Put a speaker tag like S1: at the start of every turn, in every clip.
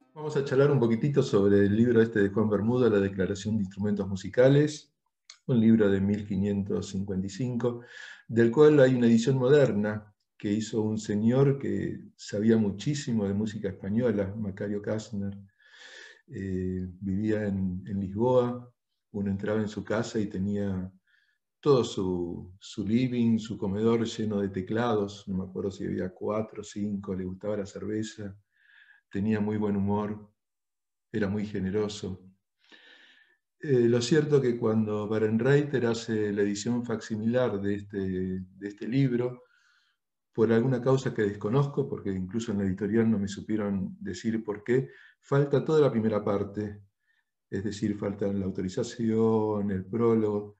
S1: Vamos a charlar un poquitito sobre el libro este de Juan Bermudo, La Declaración de Instrumentos Musicales, un libro de 1555, del cual hay una edición moderna que hizo un señor que sabía muchísimo de música española, Macario Kastner. Vivía en Lisboa. Uno entraba en su casa y tenía todo su living, su comedor lleno de teclados, no me acuerdo si había 4 o 5, le gustaba la cerveza, tenía muy buen humor, era muy generoso. Lo cierto que cuando Barenreiter hace la edición facsimilar de este libro, por alguna causa que desconozco, porque incluso en la editorial no me supieron decir por qué, falta toda la primera parte, es decir, falta la autorización, el prólogo,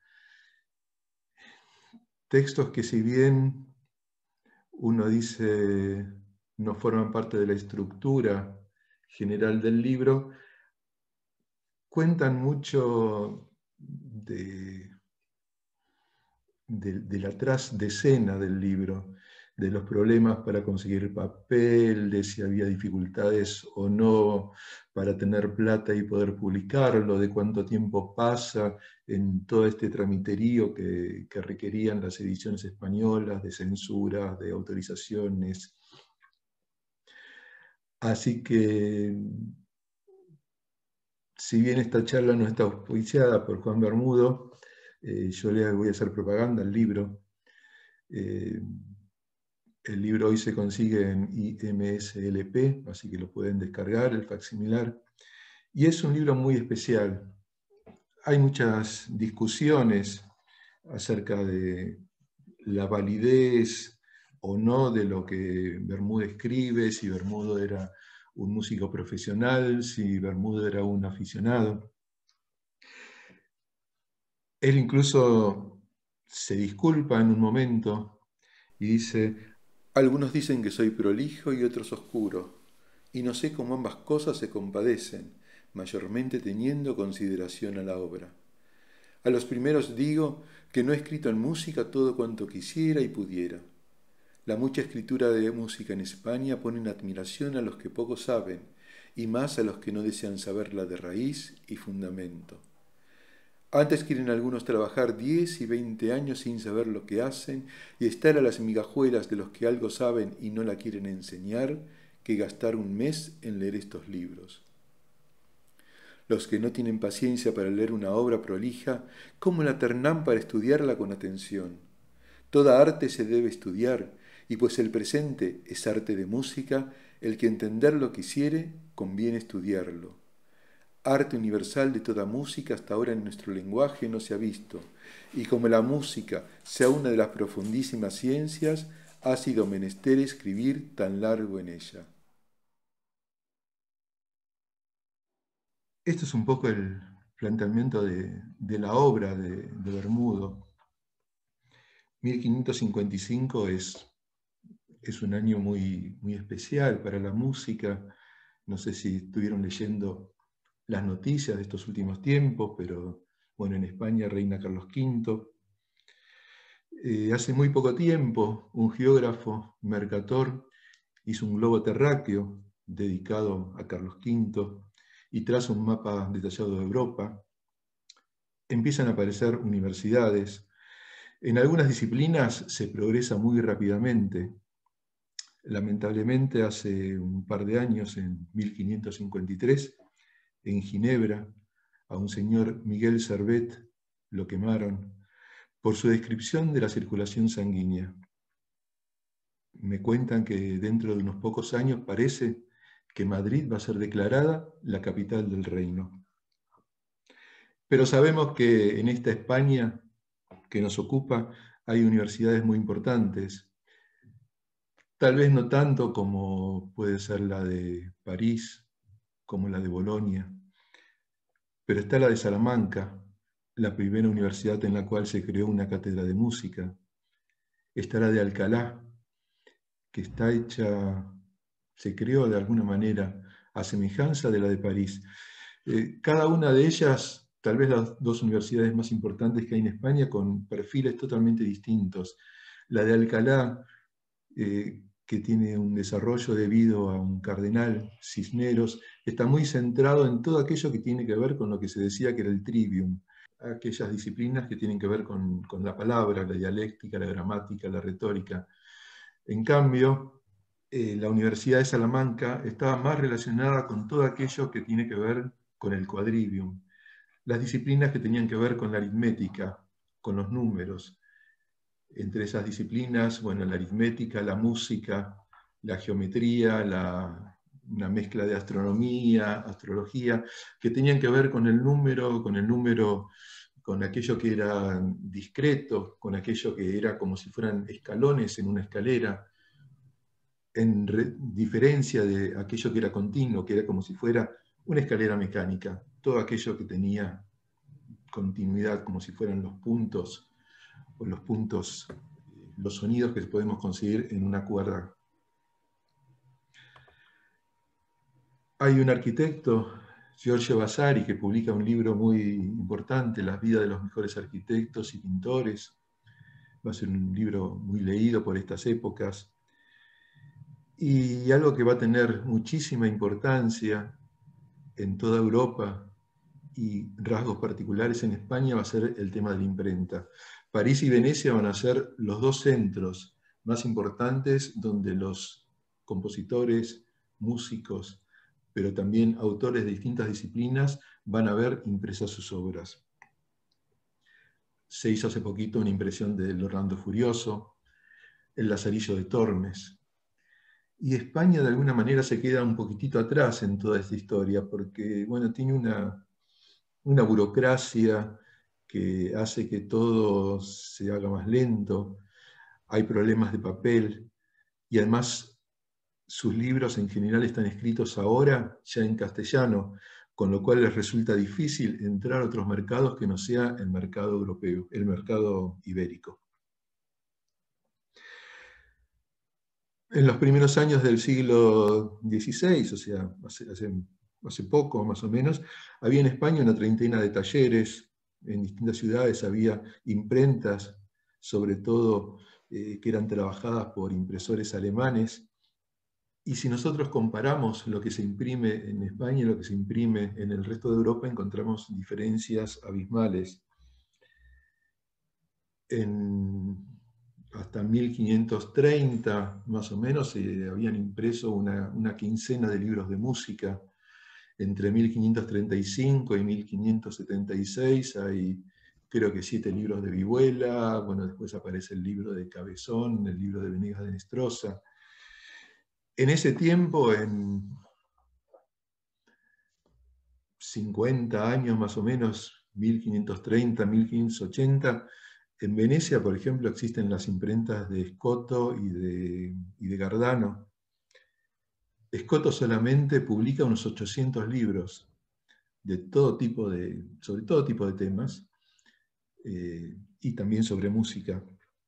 S1: textos que si bien uno dice no forman parte de la estructura general del libro, cuentan mucho de la trasdescena del libro, de los problemas para conseguir papel, de si había dificultades o no para tener plata y poder publicarlo, de cuánto tiempo pasa en todo este tramiterío que requerían las ediciones españolas, de censura, de autorizaciones. Así que, si bien esta charla no está auspiciada por Juan Bermudo, yo le voy a hacer propaganda al libro. Eh, El libro hoy se consigue en IMSLP, así que lo pueden descargar, el facsimilar. Y es un libro muy especial. Hay muchas discusiones acerca de la validez o no de lo que Bermudo escribe, si Bermudo era un músico profesional, si Bermudo era un aficionado. Él incluso se disculpa en un momento y dice: algunos dicen que soy prolijo y otros oscuro, y no sé cómo ambas cosas se compadecen, mayormente teniendo consideración a la obra. A los primeros digo que no he escrito en música todo cuanto quisiera y pudiera. La mucha escritura de música en España pone en admiración a los que poco saben, y más a los que no desean saberla de raíz y fundamento. Antes quieren algunos trabajar 10 y 20 años sin saber lo que hacen y estar a las migajuelas de los que algo saben y no la quieren enseñar, que gastar un mes en leer estos libros. Los que no tienen paciencia para leer una obra prolija, ¿cómo la ternán para estudiarla con atención? Toda arte se debe estudiar, y pues el presente es arte de música, el que entenderlo quisiere, conviene estudiarlo. Arte universal de toda música hasta ahora en nuestro lenguaje no se ha visto, y como la música sea una de las profundísimas ciencias, ha sido menester escribir tan largo en ella. Esto es un poco el planteamiento de la obra de Bermudo. 1555 es un año muy especial para la música. No sé si estuvieron leyendo las noticias de estos últimos tiempos, pero bueno, en España reina Carlos V. Hace muy poco tiempo, un geógrafo, Mercator, hizo un globo terráqueo dedicado a Carlos V y traza un mapa detallado de Europa. Empiezan a aparecer universidades. En algunas disciplinas se progresa muy rápidamente. Lamentablemente, hace un par de años, en 1553, en Ginebra, a un señor Miguel Servet lo quemaron por su descripción de la circulación sanguínea. Me cuentan que dentro de unos pocos años parece que Madrid va a ser declarada la capital del reino. Pero sabemos que en esta España que nos ocupa hay universidades muy importantes, tal vez no tanto como puede ser la de París, como la de Bolonia, pero está la de Salamanca, la primera universidad en la cual se creó una cátedra de música. Está la de Alcalá, que está hecha, se creó de alguna manera a semejanza de la de París. Cada una de ellas, tal vez las dos universidades más importantes que hay en España, con perfiles totalmente distintos. La de Alcalá, que tiene un desarrollo debido a un cardenal, Cisneros, está muy centrado en todo aquello que tiene que ver con lo que se decía que era el trivium, aquellas disciplinas que tienen que ver con la palabra, la dialéctica, la gramática, la retórica. En cambio, la Universidad de Salamanca estaba más relacionada con todo aquello que tiene que ver con el quadrivium, las disciplinas que tenían que ver con la aritmética, con los números. Entre esas disciplinas, bueno, la aritmética, la música, la geometría, una mezcla de astronomía, astrología, que tenían que ver con el número, con aquello que era discreto, con aquello que era como si fueran escalones en una escalera, en diferencia de aquello que era continuo, que era como si fuera una escalera mecánica, todo aquello que tenía continuidad, como si fueran los puntos, o los puntos, los sonidos que podemos conseguir en una cuerda. Hay un arquitecto, Giorgio Vasari, que publica un libro muy importante, Las vidas de los mejores arquitectos y pintores. Va a ser un libro muy leído por estas épocas. Y algo que va a tener muchísima importancia en toda Europa y rasgos particulares en España va a ser el tema de la imprenta. París y Venecia van a ser los dos centros más importantes donde los compositores, músicos, pero también autores de distintas disciplinas van a ver impresas sus obras. Se hizo hace poquito una impresión del Orlando Furioso, el Lazarillo de Tormes. Y España de alguna manera se queda un poquitito atrás en toda esta historia, porque bueno, tiene una burocracia que hace que todo se haga más lento, hay problemas de papel, y además sus libros en general están escritos ahora ya en castellano, con lo cual les resulta difícil entrar a otros mercados que no sea el mercado europeo, el mercado ibérico. En los primeros años del siglo XVI, o sea, hace poco más o menos, había en España una treintena de talleres, en distintas ciudades había imprentas, sobre todo que eran trabajadas por impresores alemanes. Y si nosotros comparamos lo que se imprime en España y lo que se imprime en el resto de Europa, encontramos diferencias abismales. Hasta 1530, más o menos, se habían impreso una quincena de libros de música. Entre 1535 y 1576 hay, creo que 7 libros de Vihuela, bueno, después aparece el libro de Cabezón, el libro de Venegas de Nestrosa. En ese tiempo, en 50 años más o menos, 1530, 1580, en Venecia, por ejemplo, existen las imprentas de Scotto y de Gardano. Scotto solamente publica unos 800 libros de todo tipo sobre todo tipo de temas, y también sobre música.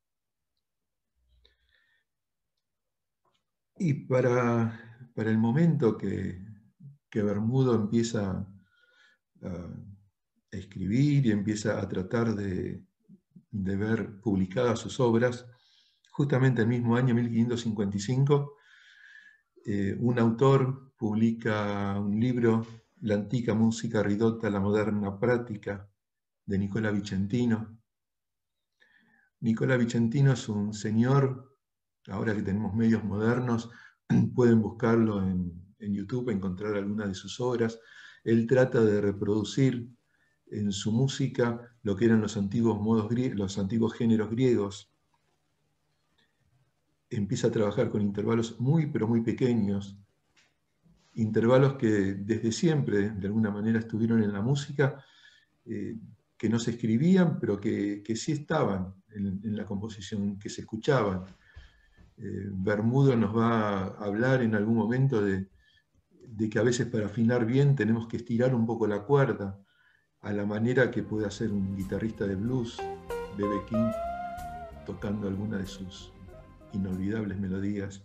S1: Y para el momento que Bermudo empieza a escribir y empieza a tratar de ver publicadas sus obras, justamente el mismo año 1555, un autor publica un libro, La antica música ridotta, la moderna práctica, de Nicola Vicentino. Nicola Vicentino es un señor, ahora que tenemos medios modernos, pueden buscarlo en YouTube, encontrar algunas de sus obras. Él trata de reproducir en su música lo que eran los antiguos los antiguos géneros griegos. Empieza a trabajar con intervalos muy, pero muy pequeños, intervalos que desde siempre, de alguna manera, estuvieron en la música, que no se escribían, pero que sí estaban en la composición, que se escuchaban. Bermudo nos va a hablar en algún momento de que a veces para afinar bien tenemos que estirar un poco la cuerda, a la manera que puede hacer un guitarrista de blues, B.B. King, tocando alguna de sus inolvidables melodías.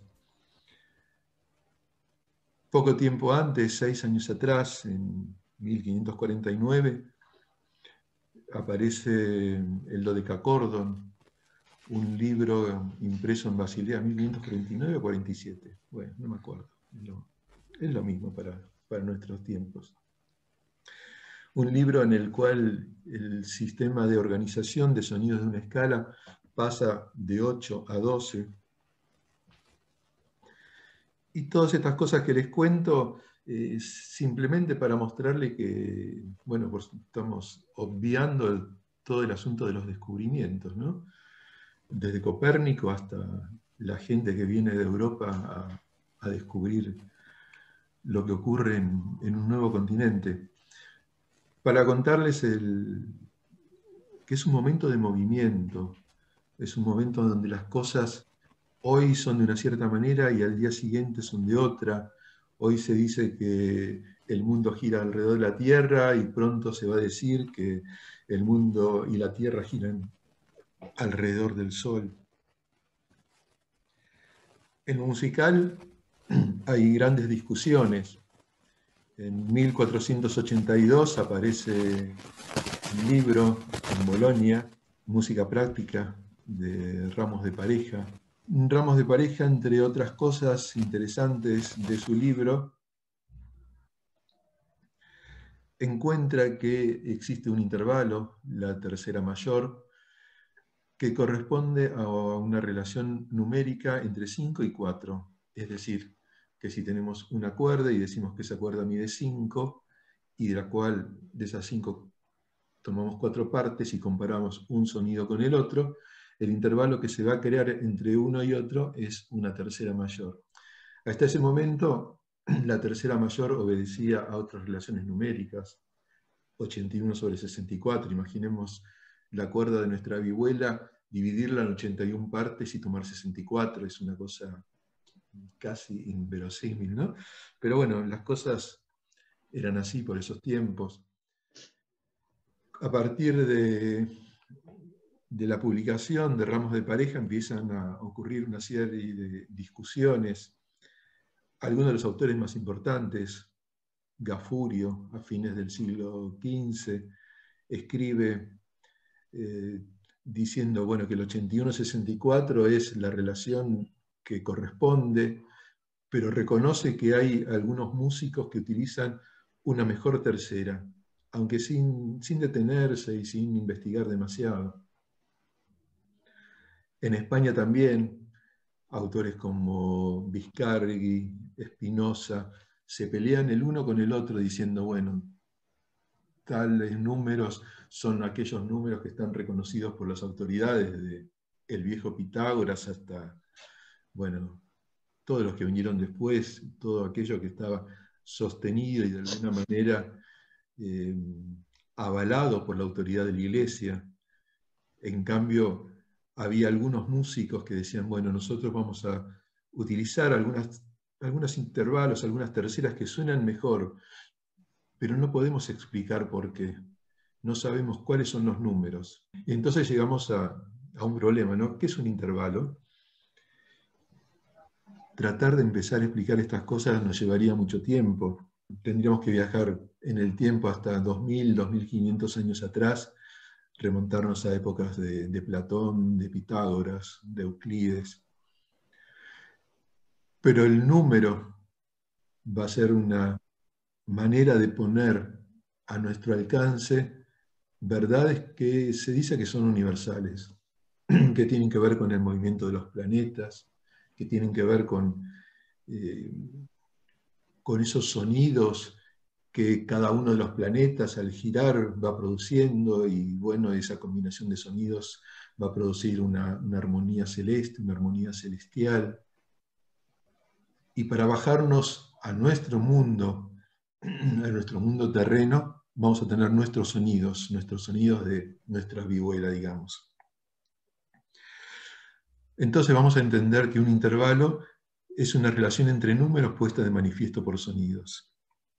S1: Poco tiempo antes, 6 años atrás, en 1549, aparece el Dodecacordon, un libro impreso en Basilea, 1539 o 47. Bueno, no me acuerdo. Es lo mismo para para nuestros tiempos. Un libro en el cual el sistema de organización de sonidos de una escala pasa de 8 a 12. Y todas estas cosas que les cuento, simplemente para mostrarle que, bueno, pues estamos obviando todo el asunto de los descubrimientos, ¿no? Desde Copérnico hasta la gente que viene de Europa a descubrir lo que ocurre en un nuevo continente. Para contarles que es un momento de movimiento, es un momento donde las cosas hoy son de una cierta manera y al día siguiente son de otra. Hoy se dice que el mundo gira alrededor de la Tierra y pronto se va a decir que el mundo y la Tierra giran alrededor del Sol. En lo musical hay grandes discusiones. En 1482 aparece un libro en Bolonia, Música Práctica, de Ramos de Pareja. Ramos de Pareja, entre otras cosas interesantes de su libro, encuentra que existe un intervalo, la tercera mayor, que corresponde a una relación numérica entre 5 y 4. Es decir, que si tenemos una cuerda y decimos que esa cuerda mide 5, y de la cual de esas 5 tomamos 4 partes y comparamos un sonido con el otro, el intervalo que se va a crear entre uno y otro es una tercera mayor. Hasta ese momento, la tercera mayor obedecía a otras relaciones numéricas, 81 sobre 64. Imaginemos la cuerda de nuestra vihuela, dividirla en 81 partes y tomar 64, es una cosa casi inverosímil, ¿no? Pero bueno, las cosas eran así por esos tiempos. A partir de la publicación de Ramos de Pareja empiezan a ocurrir una serie de discusiones. Algunos de los autores más importantes, Gafurio, a fines del siglo XV, escribe diciendo bueno, que el 81-64 es la relación que corresponde, pero reconoce que hay algunos músicos que utilizan una mejor tercera, aunque sin detenerse y sin investigar demasiado. En España también, autores como Biscargui, Espinosa, se pelean el uno con el otro diciendo, bueno, tales números son aquellos números que están reconocidos por las autoridades, desde el viejo Pitágoras hasta, bueno, todos los que vinieron después, todo aquello que estaba sostenido y de alguna manera avalado por la autoridad de la Iglesia. En cambio, había algunos músicos que decían, bueno, nosotros vamos a utilizar algunos intervalos, algunas terceras que suenan mejor, pero no podemos explicar por qué. No sabemos cuáles son los números. Y entonces llegamos a un problema, ¿no? ¿Qué es un intervalo? Tratar de empezar a explicar estas cosas nos llevaría mucho tiempo. Tendríamos que viajar en el tiempo hasta 2000, 2500 años atrás, remontarnos a épocas de Platón, de Pitágoras, de Euclides. Pero el número va a ser una manera de poner a nuestro alcance verdades que se dice que son universales, que tienen que ver con el movimiento de los planetas, que tienen que ver con esos sonidos que cada uno de los planetas al girar va produciendo, y bueno, esa combinación de sonidos va a producir una armonía celeste, una armonía celestial. Y para bajarnos a nuestro mundo terreno, vamos a tener nuestros sonidos de nuestra vihuela, digamos. Entonces vamos a entender que un intervalo es una relación entre números puesta de manifiesto por sonidos.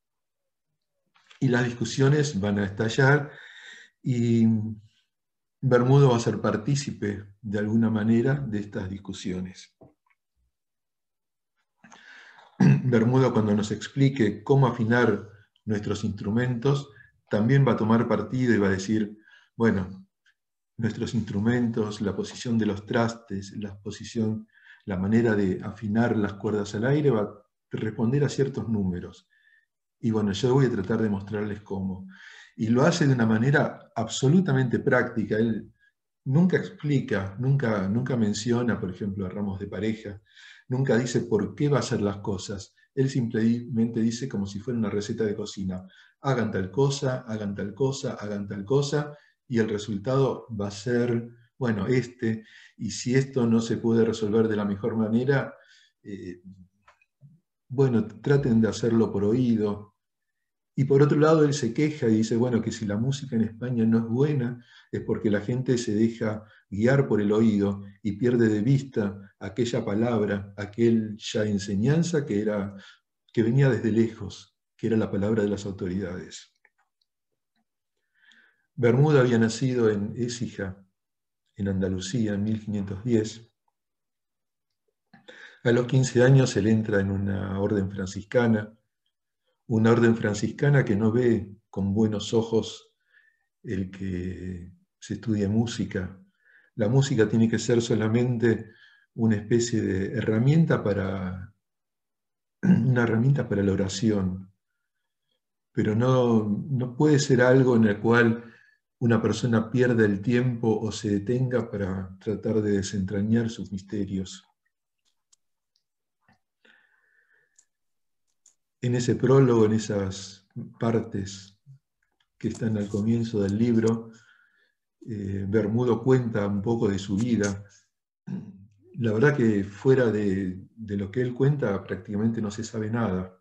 S1: Y las discusiones van a estallar y Bermudo va a ser partícipe de alguna manera de estas discusiones. Bermudo, cuando nos explique cómo afinar nuestros instrumentos, también va a tomar partido y va a decir, bueno, nuestros instrumentos, la posición de los trastes, la manera de afinar las cuerdas al aire va a responder a ciertos números. Y bueno, yo voy a tratar de mostrarles cómo. Y lo hace de una manera absolutamente práctica. Él nunca explica, nunca menciona, por ejemplo, a ramos de pareja, nunca dice por qué va a hacer las cosas. Él simplemente dice como si fuera una receta de cocina. Hagan tal cosa, hagan tal cosa, hagan tal cosa, y el resultado va a ser, bueno, este, y si esto no se puede resolver de la mejor manera, eh, bueno, traten de hacerlo por oído. Y por otro lado, él se queja y dice, bueno, que si la música en España no es buena, es porque la gente se deja guiar por el oído y pierde de vista aquella palabra, aquella enseñanza que venía desde lejos, que era la palabra de las autoridades. Bermuda había nacido en Écija, en Andalucía, en 1510. A los 15 años él entra en una orden franciscana que no ve con buenos ojos el que se estudie música. La música tiene que ser solamente una especie de herramienta una herramienta para la oración, pero no puede ser algo en el cual una persona pierda el tiempo o se detenga para tratar de desentrañar sus misterios. En ese prólogo, en esas partes que están al comienzo del libro, Bermudo cuenta un poco de su vida. La verdad que fuera de lo que él cuenta prácticamente no se sabe nada.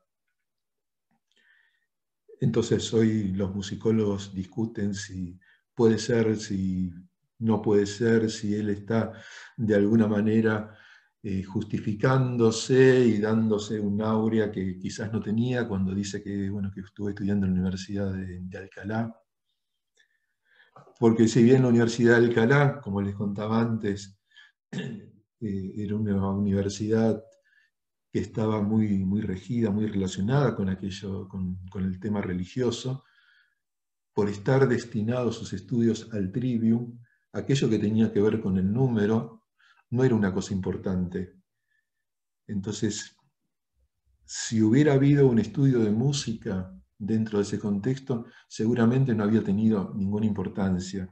S1: Entonces hoy los musicólogos discuten si puede ser, si no puede ser, si él está de alguna manera justificándose y dándose un aurea que quizás no tenía cuando dice que, bueno, que estuvo estudiando en la Universidad de Alcalá. Porque si bien la Universidad de Alcalá, como les contaba antes, era una universidad que estaba muy regida, muy relacionada con aquello, con el tema religioso, por estar destinados sus estudios al trivium, aquello que tenía que ver con el número, no era una cosa importante. Entonces, si hubiera habido un estudio de música dentro de ese contexto, seguramente no había tenido ninguna importancia.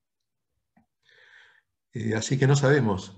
S1: Así que no sabemos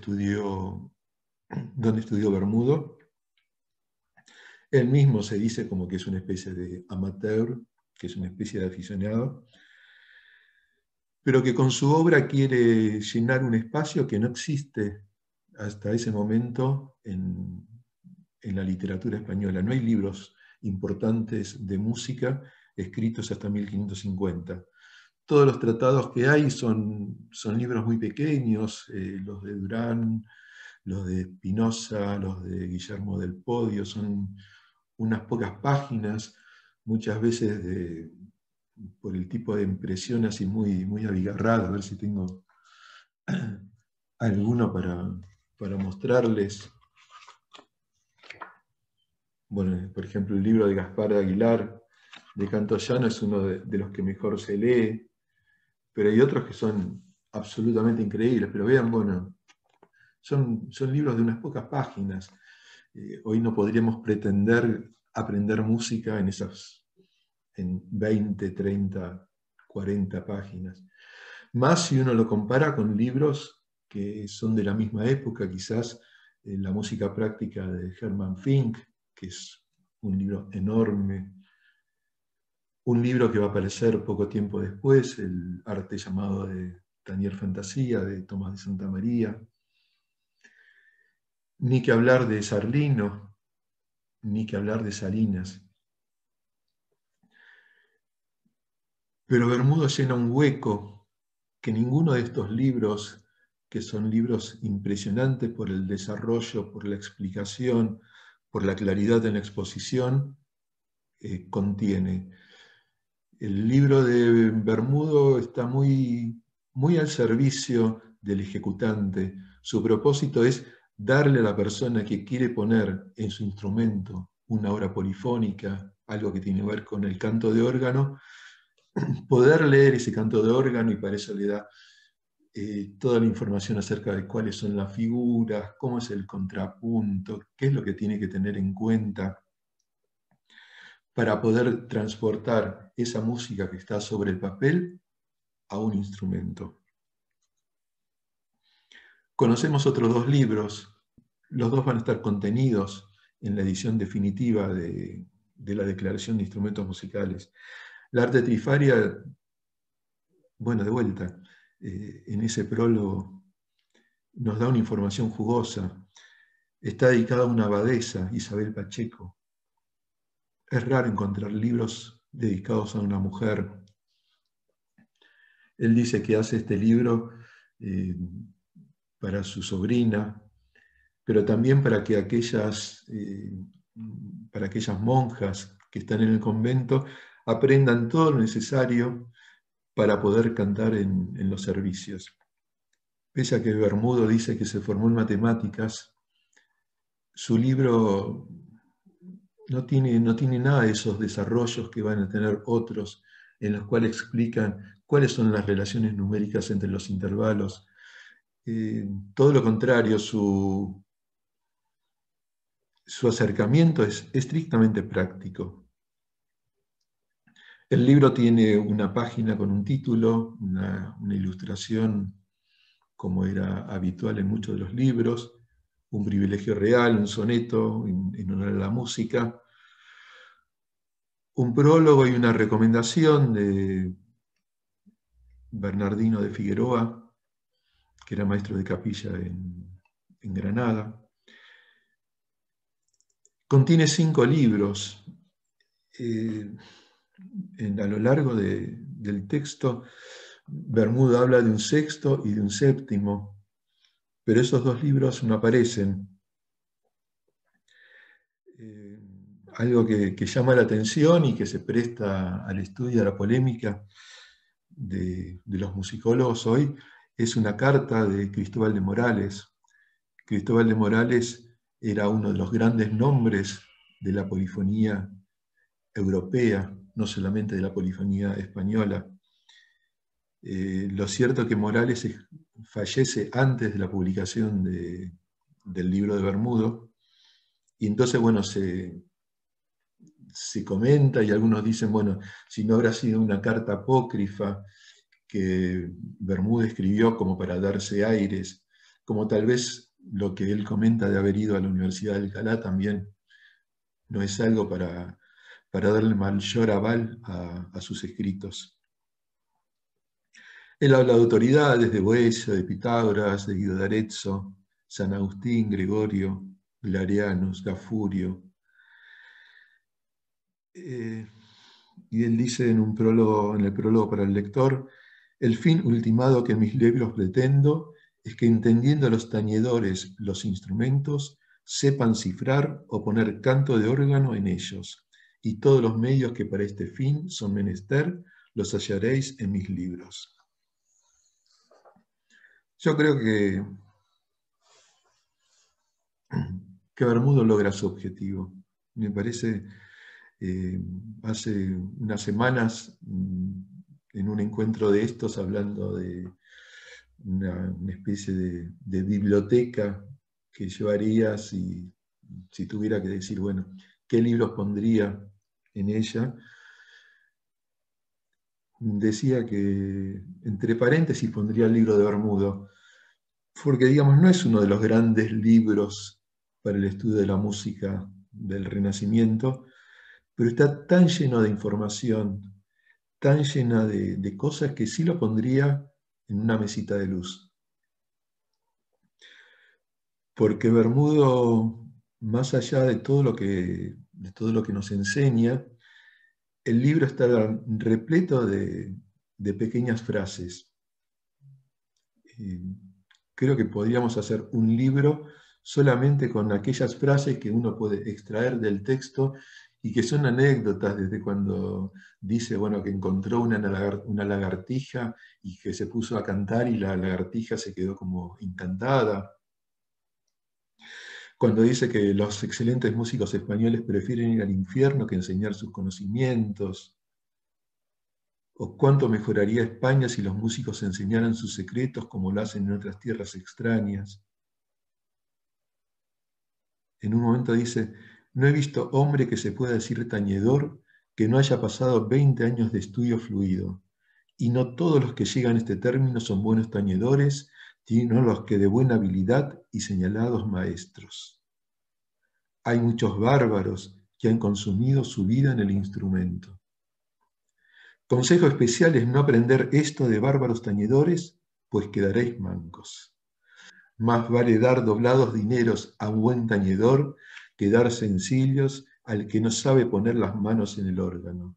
S1: dónde estudió Bermudo. Él mismo se dice como que es una especie de amateur, que es una especie de aficionado, pero que con su obra quiere llenar un espacio que no existe hasta ese momento en la literatura española. No hay libros importantes de música escritos hasta 1550. Todos los tratados que hay son libros muy pequeños, los de Durán, los de Spinoza, los de Guillermo del Podio, son unas pocas páginas, muchas veces por el tipo de impresión así muy abigarrada, a ver si tengo alguno para mostrarles. Bueno, por ejemplo, el libro de Gaspar de Aguilar, de Canto Llano, es uno de los que mejor se lee, pero hay otros que son absolutamente increíbles, pero vean, bueno, son libros de unas pocas páginas. Hoy no podríamos pretender aprender música en 20, 30, 40 páginas. Más si uno lo compara con libros que son de la misma época, quizás la música práctica de Hermann Fink, que es un libro enorme, un libro que va a aparecer poco tiempo después, el arte llamado de Tanier Fantasía, de Tomás de Santa María, ni que hablar de Sarlino, ni que hablar de Salinas. Pero Bermudo llena un hueco que ninguno de estos libros, que son libros impresionantes por el desarrollo, por la explicación, por la claridad en la exposición, contiene. El libro de Bermudo está muy al servicio del ejecutante. Su propósito es darle a la persona que quiere poner en su instrumento una obra polifónica, algo que tiene que ver con el canto de órgano, poder leer ese canto de órgano, y para eso le da toda la información acerca de cuáles son las figuras, cómo es el contrapunto, qué es lo que tiene que tener en cuenta para poder transportar esa música que está sobre el papel a un instrumento. Conocemos otros dos libros, los dos van a estar contenidos en la edición definitiva de la Declaración de Instrumentos Musicales. La Arte Trifaria, bueno, de vuelta, en ese prólogo nos da una información jugosa. Está dedicada a una abadesa, Isabel Pacheco. Es raro encontrar libros dedicados a una mujer. Él dice que hace este libro para su sobrina, pero también para que aquellas monjas que están en el convento aprendan todo lo necesario para poder cantar en los servicios. Pese a que Bermudo dice que se formó en matemáticas, su libro no tiene nada de esos desarrollos que van a tener otros, en los cuales explican cuáles son las relaciones numéricas entre los intervalos. Todo lo contrario, su acercamiento es estrictamente práctico. El libro tiene una página con un título, una ilustración, como era habitual en muchos de los libros, un privilegio real, un soneto en honor a la música, un prólogo y una recomendación de Bernardino de Figueroa, que era maestro de capilla en Granada. Contiene 5 libros. A lo largo del texto, Bermudo habla de un sexto y de un séptimo, pero esos 2 libros no aparecen. Algo que llama la atención y que se presta al estudio, a la polémica de los musicólogos hoy, es una carta de Cristóbal de Morales. Cristóbal de Morales era uno de los grandes nombres de la polifonía europea, no solamente de la polifonía española. Lo cierto es que Morales fallece antes de la publicación del libro de Bermudo, y entonces, bueno, se comenta y algunos dicen, bueno, si no habrá sido una carta apócrifa que Bermudo escribió como para darse aires, como tal vez lo que él comenta de haber ido a la Universidad de Alcalá también no es algo para darle mayor aval a sus escritos. Él habla de autoridades, de Boecio, de Pitágoras, de Guido d'Arezzo, San Agustín, Gregorio, Valerianus, Gafurio. Y él dice en el prólogo para el lector: el fin ultimado que en mis libros pretendo es que, entendiendo los tañedores los instrumentos, sepan cifrar o poner canto de órgano en ellos, y todos los medios que para este fin son menester los hallaréis en mis libros. Yo creo que Bermudo logra su objetivo. Me parece, hace unas semanas, en un encuentro de estos, hablando de una especie de biblioteca que llevaría si tuviera que decir, bueno, ¿qué libros pondría en ella? Decía que, entre paréntesis, pondría el libro de Bermudo, porque, digamos, no es uno de los grandes libros para el estudio de la música del Renacimiento, pero está tan lleno de información, tan llena de cosas, que sí lo pondría en una mesita de luz. Porque Bermudo, más allá de todo lo que nos enseña, el libro está repleto de pequeñas frases. Creo que podríamos hacer un libro solamente con aquellas frases que uno puede extraer del texto y que son anécdotas, desde cuando dice, bueno, que encontró una lagartija y que se puso a cantar y la lagartija se quedó como encantada. Cuando dice que los excelentes músicos españoles prefieren ir al infierno que enseñar sus conocimientos. O cuánto mejoraría España si los músicos enseñaran sus secretos como lo hacen en otras tierras extrañas. En un momento dice: no he visto hombre que se pueda decir tañedor que no haya pasado 20 años de estudio fluido, y no todos los que llegan a este término son buenos tañedores, sino los que de buena habilidad y señalados maestros. Hay muchos bárbaros que han consumido su vida en el instrumento. Consejo especial es no aprender esto de bárbaros tañedores, pues quedaréis mancos. Más vale dar doblados dineros a un buen tañedor que dar sencillos al que no sabe poner las manos en el órgano.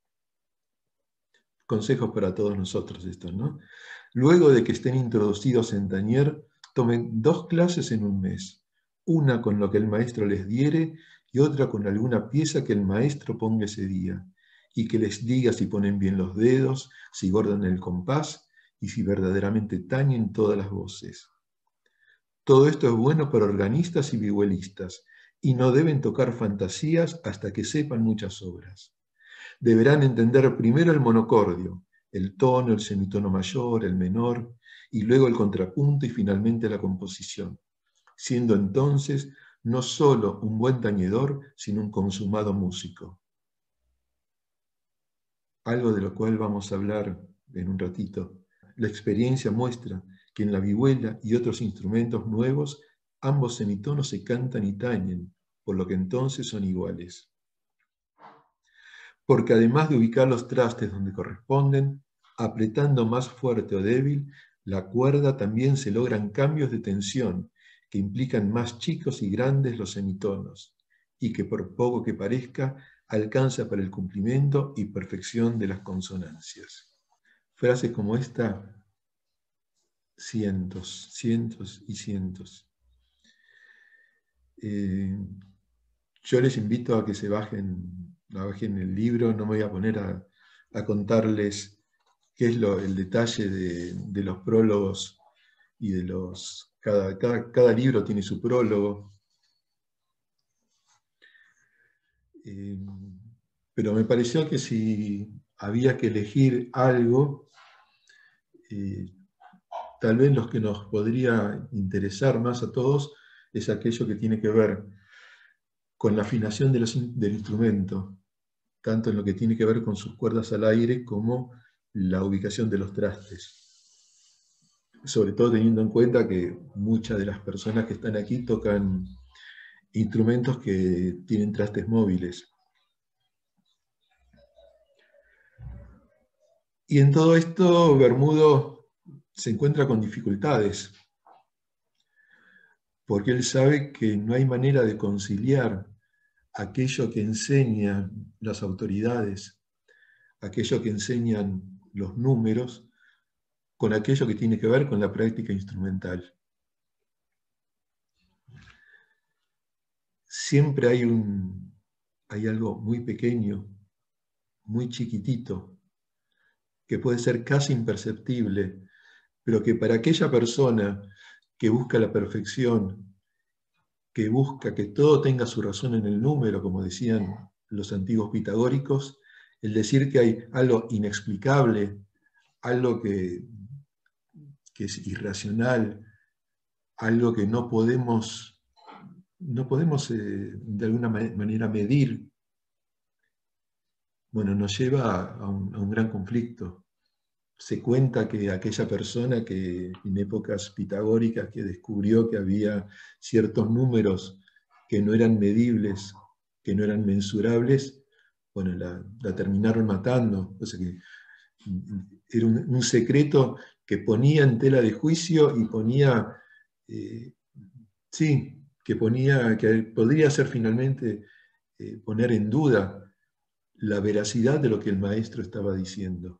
S1: Consejos para todos nosotros estos, ¿no? Luego de que estén introducidos en tañer, tomen 2 clases en un mes, una con lo que el maestro les diere y otra con alguna pieza que el maestro ponga ese día, y que les diga si ponen bien los dedos, si guardan el compás y si verdaderamente tañen todas las voces. Todo esto es bueno para organistas y vihuelistas, y no deben tocar fantasías hasta que sepan muchas obras. Deberán entender primero el monocordio, el tono, el semitono mayor, el menor, y luego el contrapunto y finalmente la composición, siendo entonces no solo un buen tañedor, sino un consumado músico. Algo de lo cual vamos a hablar en un ratito. La experiencia muestra que en la vihuela y otros instrumentos nuevos ambos semitonos se cantan y tañen, por lo que entonces son iguales. Porque además de ubicar los trastes donde corresponden, apretando más fuerte o débil, la cuerda también se logran cambios de tensión que implican más chicos y grandes los semitonos, y que por poco que parezca, alcanza para el cumplimiento y perfección de las consonancias. Frases como esta, cientos, cientos y cientos. Yo les invito a que se bajen el libro, no me voy a poner a contarles qué es el detalle de los prólogos y de los... Cada libro tiene su prólogo. Pero me pareció que si había que elegir algo, tal vez los que nos podría interesar más a todos es aquello que tiene que ver con la afinación del instrumento, tanto en lo que tiene que ver con sus cuerdas al aire como la ubicación de los trastes. Sobre todo teniendo en cuenta que muchas de las personas que están aquí tocan instrumentos que tienen trastes móviles. Y en todo esto, Bermudo se encuentra con dificultades, porque él sabe que no hay manera de conciliar aquello que enseñan las autoridades, aquello que enseñan los números, con aquello que tiene que ver con la práctica instrumental. Siempre hay algo muy pequeño, muy chiquitito, que puede ser casi imperceptible, pero que para aquella persona que busca la perfección, que busca que todo tenga su razón en el número, como decían los antiguos pitagóricos, el decir que hay algo inexplicable, algo que es irracional, algo que no podemos de alguna manera medir, bueno, nos lleva a un gran conflicto. Se cuenta que aquella persona que en épocas pitagóricas que descubrió que había ciertos números que no eran medibles, que no eran mensurables, bueno, la terminaron matando. O sea que era un secreto que ponía en tela de juicio y ponía, sí, que podría ser finalmente poner en duda la veracidad de lo que el maestro estaba diciendo.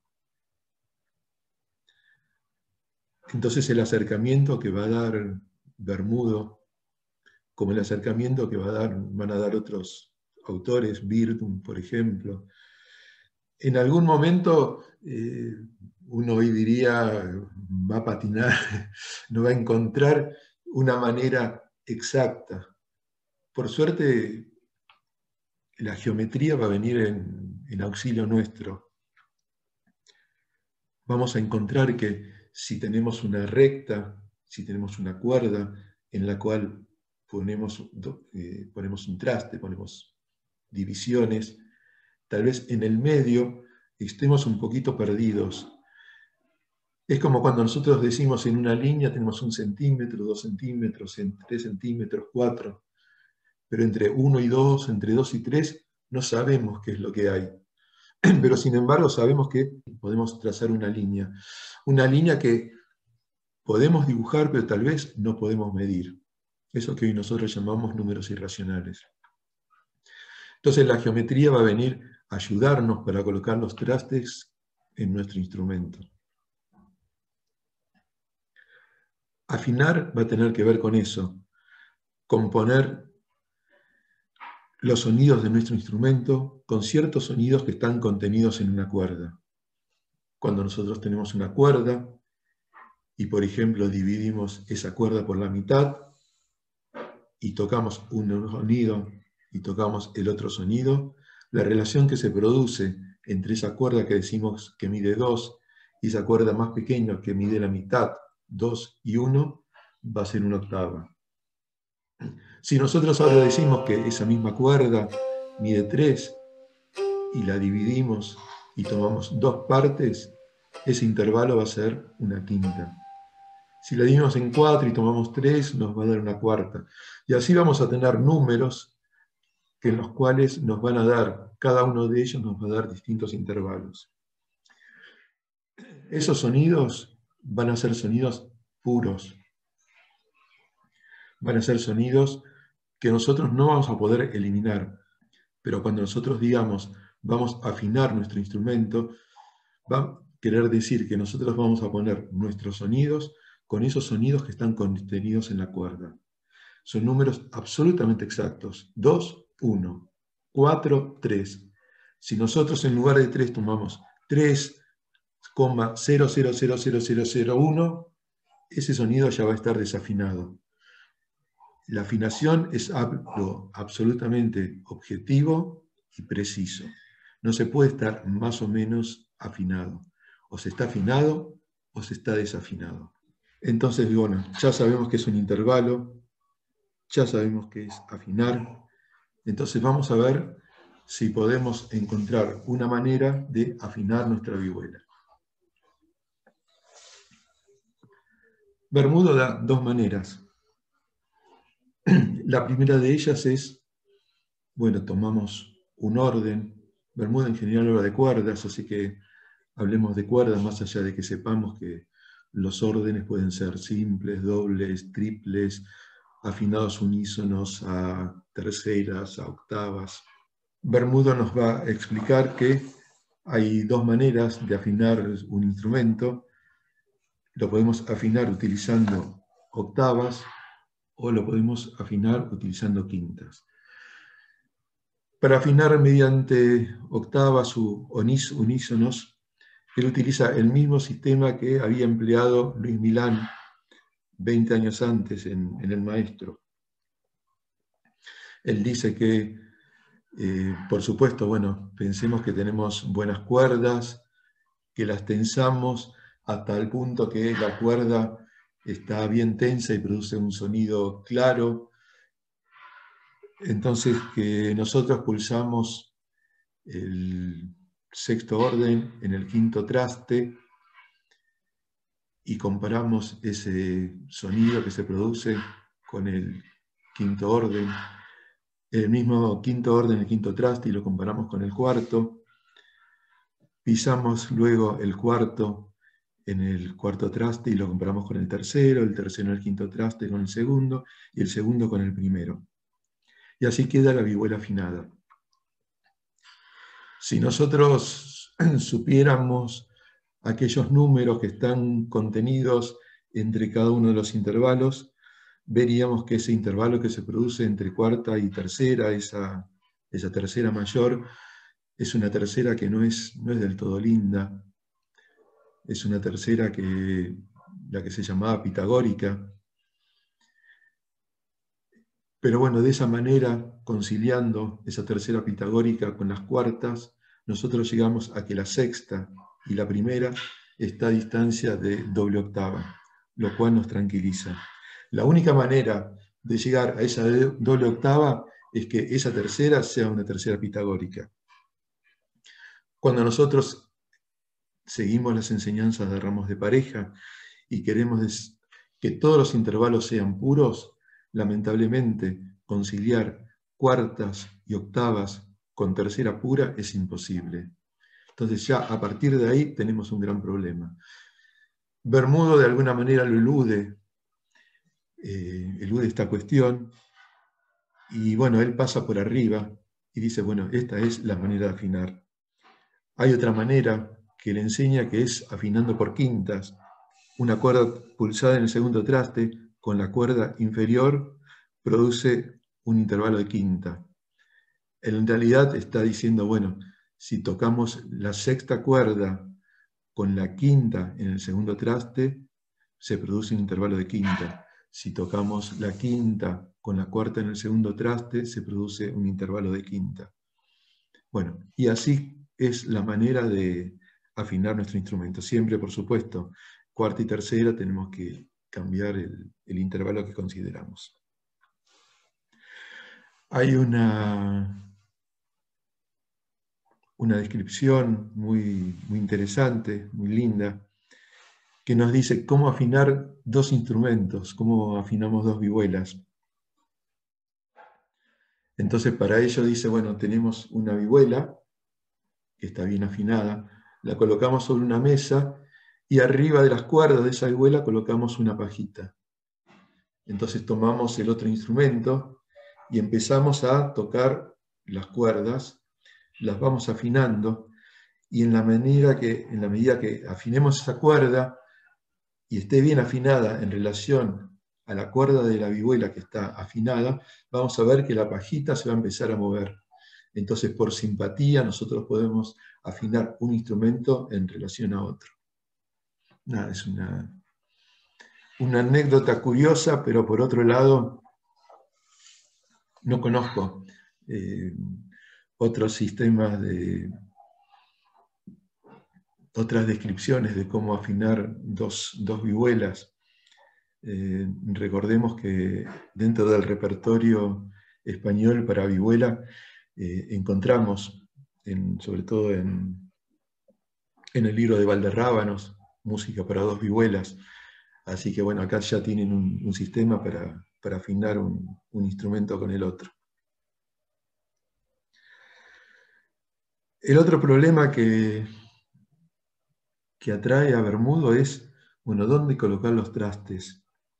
S1: Entonces el acercamiento que va a dar Bermudo, como el acercamiento que van a dar otros autores, Virtum, por ejemplo, en algún momento uno hoy diría va a patinar, no va a encontrar una manera exacta. Por suerte, la geometría va a venir en auxilio nuestro. Vamos a encontrar que si tenemos una recta, si tenemos una cuerda en la cual ponemos un traste, ponemos divisiones, tal vez en el medio estemos un poquito perdidos. Es como cuando nosotros decimos en una línea tenemos 1 centímetro, 2 centímetros, 3 centímetros, 4, pero entre 1 y 2, entre 2 y 3, no sabemos qué es lo que hay. Pero sin embargo sabemos que podemos trazar una línea que podemos dibujar, pero tal vez no podemos medir. Eso que hoy nosotros llamamos números irracionales. Entonces la geometría va a venir a ayudarnos para colocar los trastes en nuestro instrumento. Afinar va a tener que ver con eso, componer los sonidos de nuestro instrumento con ciertos sonidos que están contenidos en una cuerda. Cuando nosotros tenemos una cuerda y, por ejemplo, dividimos esa cuerda por la mitad y tocamos un sonido y tocamos el otro sonido, la relación que se produce entre esa cuerda que decimos que mide 2 y esa cuerda más pequeña que mide la mitad, 2 y 1, va a ser una octava. Si nosotros ahora decimos que esa misma cuerda mide 3 y la dividimos y tomamos 2 partes, ese intervalo va a ser una quinta. Si la dividimos en 4 y tomamos 3, nos va a dar una cuarta. Y así vamos a tener números en los cuales nos van a dar, cada uno de ellos nos va a dar distintos intervalos. Esos sonidos van a ser sonidos puros. Van a ser sonidos que nosotros no vamos a poder eliminar. Pero cuando nosotros digamos, vamos a afinar nuestro instrumento, va a querer decir que nosotros vamos a poner nuestros sonidos con esos sonidos que están contenidos en la cuerda. Son números absolutamente exactos. 2, 1, 4, 3. Si nosotros en lugar de 3 tomamos 3,00000001, ese sonido ya va a estar desafinado. La afinación es algo absolutamente objetivo y preciso. No se puede estar más o menos afinado. O se está afinado o se está desafinado. Entonces, bueno, ya sabemos que es un intervalo, ya sabemos que es afinar. Entonces vamos a ver si podemos encontrar una manera de afinar nuestra vihuela. Bermudo da 2 maneras. La primera de ellas es, bueno, tomamos un orden. Bermudo en general habla de cuerdas, así que hablemos de cuerdas más allá de que sepamos que los órdenes pueden ser simples, dobles, triples, afinados unísonos a terceras, a octavas. Bermudo nos va a explicar que hay 2 maneras de afinar un instrumento. Lo podemos afinar utilizando octavas o lo podemos afinar utilizando quintas. Para afinar mediante octavas u unísonos, él utiliza el mismo sistema que había empleado Luis Milán 20 años antes en El Maestro. Él dice que, por supuesto, bueno, pensemos que tenemos buenas cuerdas, que las tensamos hasta el punto que la cuerda está bien tensa y produce un sonido claro. Entonces, que nosotros pulsamos el 6º orden en el 5º traste y comparamos ese sonido que se produce con el 5º orden, el mismo 5º orden, el 5º traste, y lo comparamos con el 4º. Pisamos luego el 4º en el 4º traste y lo comparamos con el 3º, el 3º en el 5º traste con el 2º y el 2º con el 1º. Y así queda la vihuela afinada. Si nosotros supiéramos aquellos números que están contenidos entre cada uno de los intervalos, veríamos que ese intervalo que se produce entre cuarta y tercera, esa tercera mayor, es una tercera que no es del todo linda, es una tercera la que se llamaba pitagórica. Pero bueno, de esa manera, conciliando esa tercera pitagórica con las cuartas, nosotros llegamos a que la sexta y la primera está a distancia de doble octava, lo cual nos tranquiliza. La única manera de llegar a esa doble octava es que esa tercera sea una tercera pitagórica. Cuando nosotros seguimos las enseñanzas de Ramos de Pareja y queremos que todos los intervalos sean puros, lamentablemente conciliar cuartas y octavas con tercera pura es imposible. Entonces ya a partir de ahí tenemos un gran problema. Bermudo de alguna manera lo elude esta cuestión, y bueno, él pasa por arriba y dice, bueno, esta es la manera de afinar. Hay otra manera que le enseña, que es afinando por quintas, una cuerda pulsada en el segundo traste con la cuerda inferior produce un intervalo de quinta. En realidad está diciendo, bueno, si tocamos la sexta cuerda con la quinta en el segundo traste, se produce un intervalo de quinta. Si tocamos la quinta con la cuarta en el segundo traste, se produce un intervalo de quinta. Bueno, y así es la manera de afinar nuestro instrumento. Siempre, por supuesto, cuarta y tercera tenemos que cambiar el intervalo que consideramos. Hay una descripción muy interesante, muy linda, que nos dice cómo afinar dos instrumentos, cómo afinamos dos vihuelas. Entonces, para ello dice, bueno, tenemos una vihuela que está bien afinada, la colocamos sobre una mesa y arriba de las cuerdas de esa vihuela colocamos una pajita. Entonces tomamos el otro instrumento y empezamos a tocar las cuerdas, las vamos afinando, y en la medida que afinemos esa cuerda y esté bien afinada en relación a la cuerda de la vihuela que está afinada, vamos a ver que la pajita se va a empezar a mover. Entonces, por simpatía, nosotros podemos afinar un instrumento en relación a otro. Nada, es una anécdota curiosa, pero por otro lado, no conozco otros sistemas otras descripciones de cómo afinar dos vihuelas. Recordemos que dentro del repertorio español para vihuela encontramos, sobre todo en el libro de Valderrábanos, música para dos vihuelas. Así que bueno, acá ya tienen un sistema para afinar un instrumento con el otro. El otro problema que atrae a Bermudo es, bueno, ¿dónde colocar los trastes?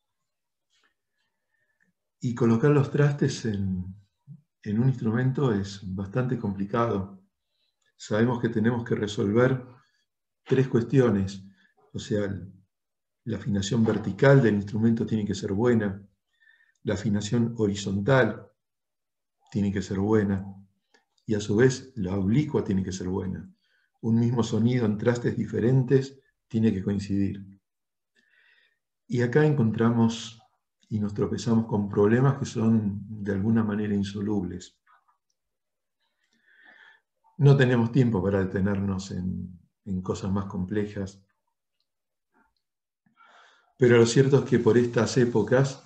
S1: Y colocar los trastes en un instrumento es bastante complicado. Sabemos que tenemos que resolver tres cuestiones. O sea, la afinación vertical del instrumento tiene que ser buena, la afinación horizontal tiene que ser buena, y a su vez la oblicua tiene que ser buena. Un mismo sonido en trastes diferentes tiene que coincidir. Y acá encontramos y nos tropezamos con problemas que son de alguna manera insolubles. No tenemos tiempo para detenernos en cosas más complejas, pero lo cierto es que por estas épocas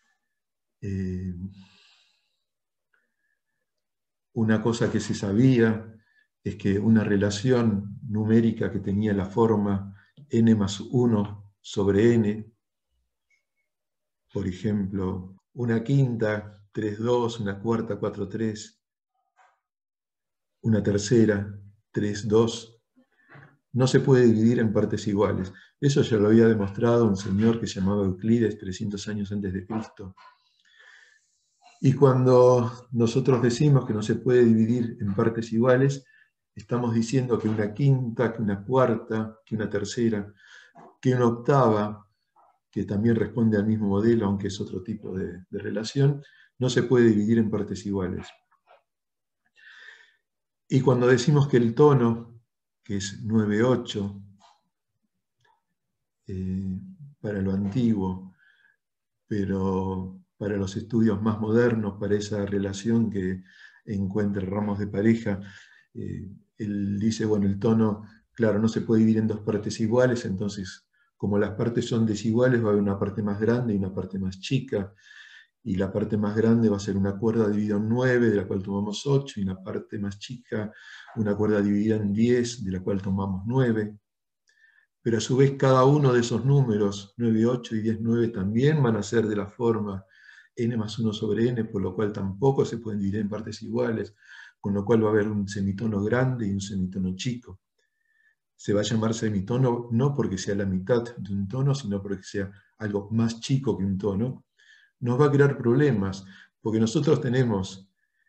S1: una cosa que se sabía es que una relación numérica que tenía la forma n+1 sobre n, por ejemplo, una quinta 3,2, una cuarta 4,3, una tercera 3,2, no se puede dividir en partes iguales. Eso ya lo había demostrado un señor que se llamaba Euclides 300 años antes de Cristo. Y cuando nosotros decimos que no se puede dividir en partes iguales, estamos diciendo que una quinta, que una cuarta, que una tercera, que una octava, que también responde al mismo modelo, aunque es otro tipo de relación, no se puede dividir en partes iguales. Y cuando decimos que el tono, que es 9/8, para lo antiguo, pero para los estudios más modernos, para esa relación que encuentra Ramos de Pareja, él dice, bueno, el tono, claro, no se puede dividir en dos partes iguales, entonces, como las partes son desiguales, va a haber una parte más grande y una parte más chica, y la parte más grande va a ser una cuerda dividida en 9, de la cual tomamos 8, y la parte más chica, una cuerda dividida en 10, de la cual tomamos 9. Pero a su vez cada uno de esos números, 9, 8 y 10, 9, también van a ser de la forma n más 1 sobre n, por lo cual tampoco se pueden dividir en partes iguales, con lo cual va a haber un semitono grande y un semitono chico. Se va a llamar semitono no porque sea la mitad de un tono, sino porque sea algo más chico que un tono. Nos va a crear problemas, porque nosotros tenemos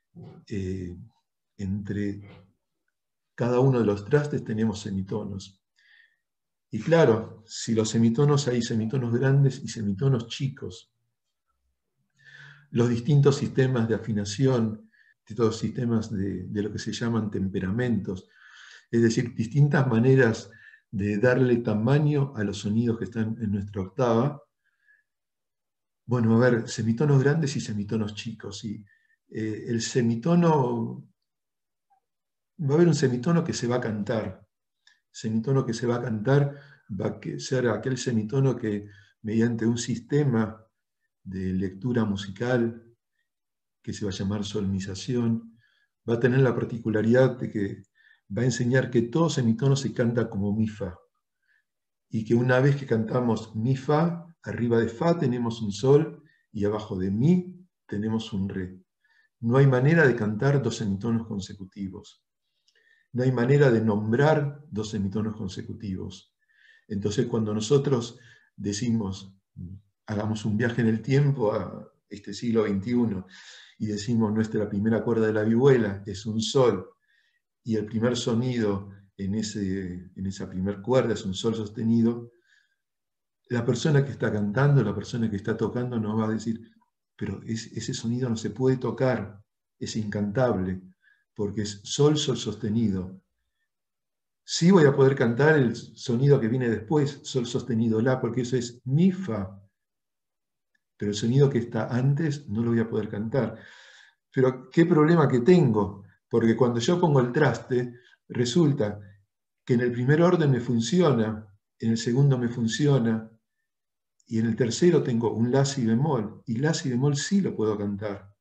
S1: entre cada uno de los trastes tenemos semitonos. Y claro, si los semitonos hay semitonos grandes y semitonos chicos, los distintos sistemas de afinación, distintos sistemas de lo que se llaman temperamentos, es decir, distintas maneras de darle tamaño a los sonidos que están en nuestra octava. Bueno, a ver, semitonos grandes y semitonos chicos. Y el semitono, va a haber un semitono que se va a cantar. Semitono que se va a cantar va a ser aquel semitono que, mediante un sistema de lectura musical que se va a llamar solmización, va a tener la particularidad de que va a enseñar que todo semitono se canta como mi fa, y que una vez que cantamos mi fa, arriba de fa tenemos un sol y abajo de mi tenemos un re. No hay manera de cantar dos semitonos consecutivos. No hay manera de nombrar dos semitonos consecutivos. Entonces, cuando nosotros decimos, hagamos un viaje en el tiempo a este siglo XXI, y decimos nuestra primera cuerda de la vihuela es un sol, y el primer sonido en esa primera cuerda es un sol sostenido, la persona que está cantando, la persona que está tocando nos va a decir, pero ese sonido no se puede tocar, es incantable, porque es sol, sol sostenido. Sí voy a poder cantar el sonido que viene después, sol sostenido, la, porque eso es mi, fa, pero el sonido que está antes no lo voy a poder cantar. Pero ¿qué problema que tengo? Porque cuando yo pongo el traste, resulta que en el primer orden me funciona, en el segundo me funciona, y en el tercero tengo un la si bemol, y la si bemol sí lo puedo cantar.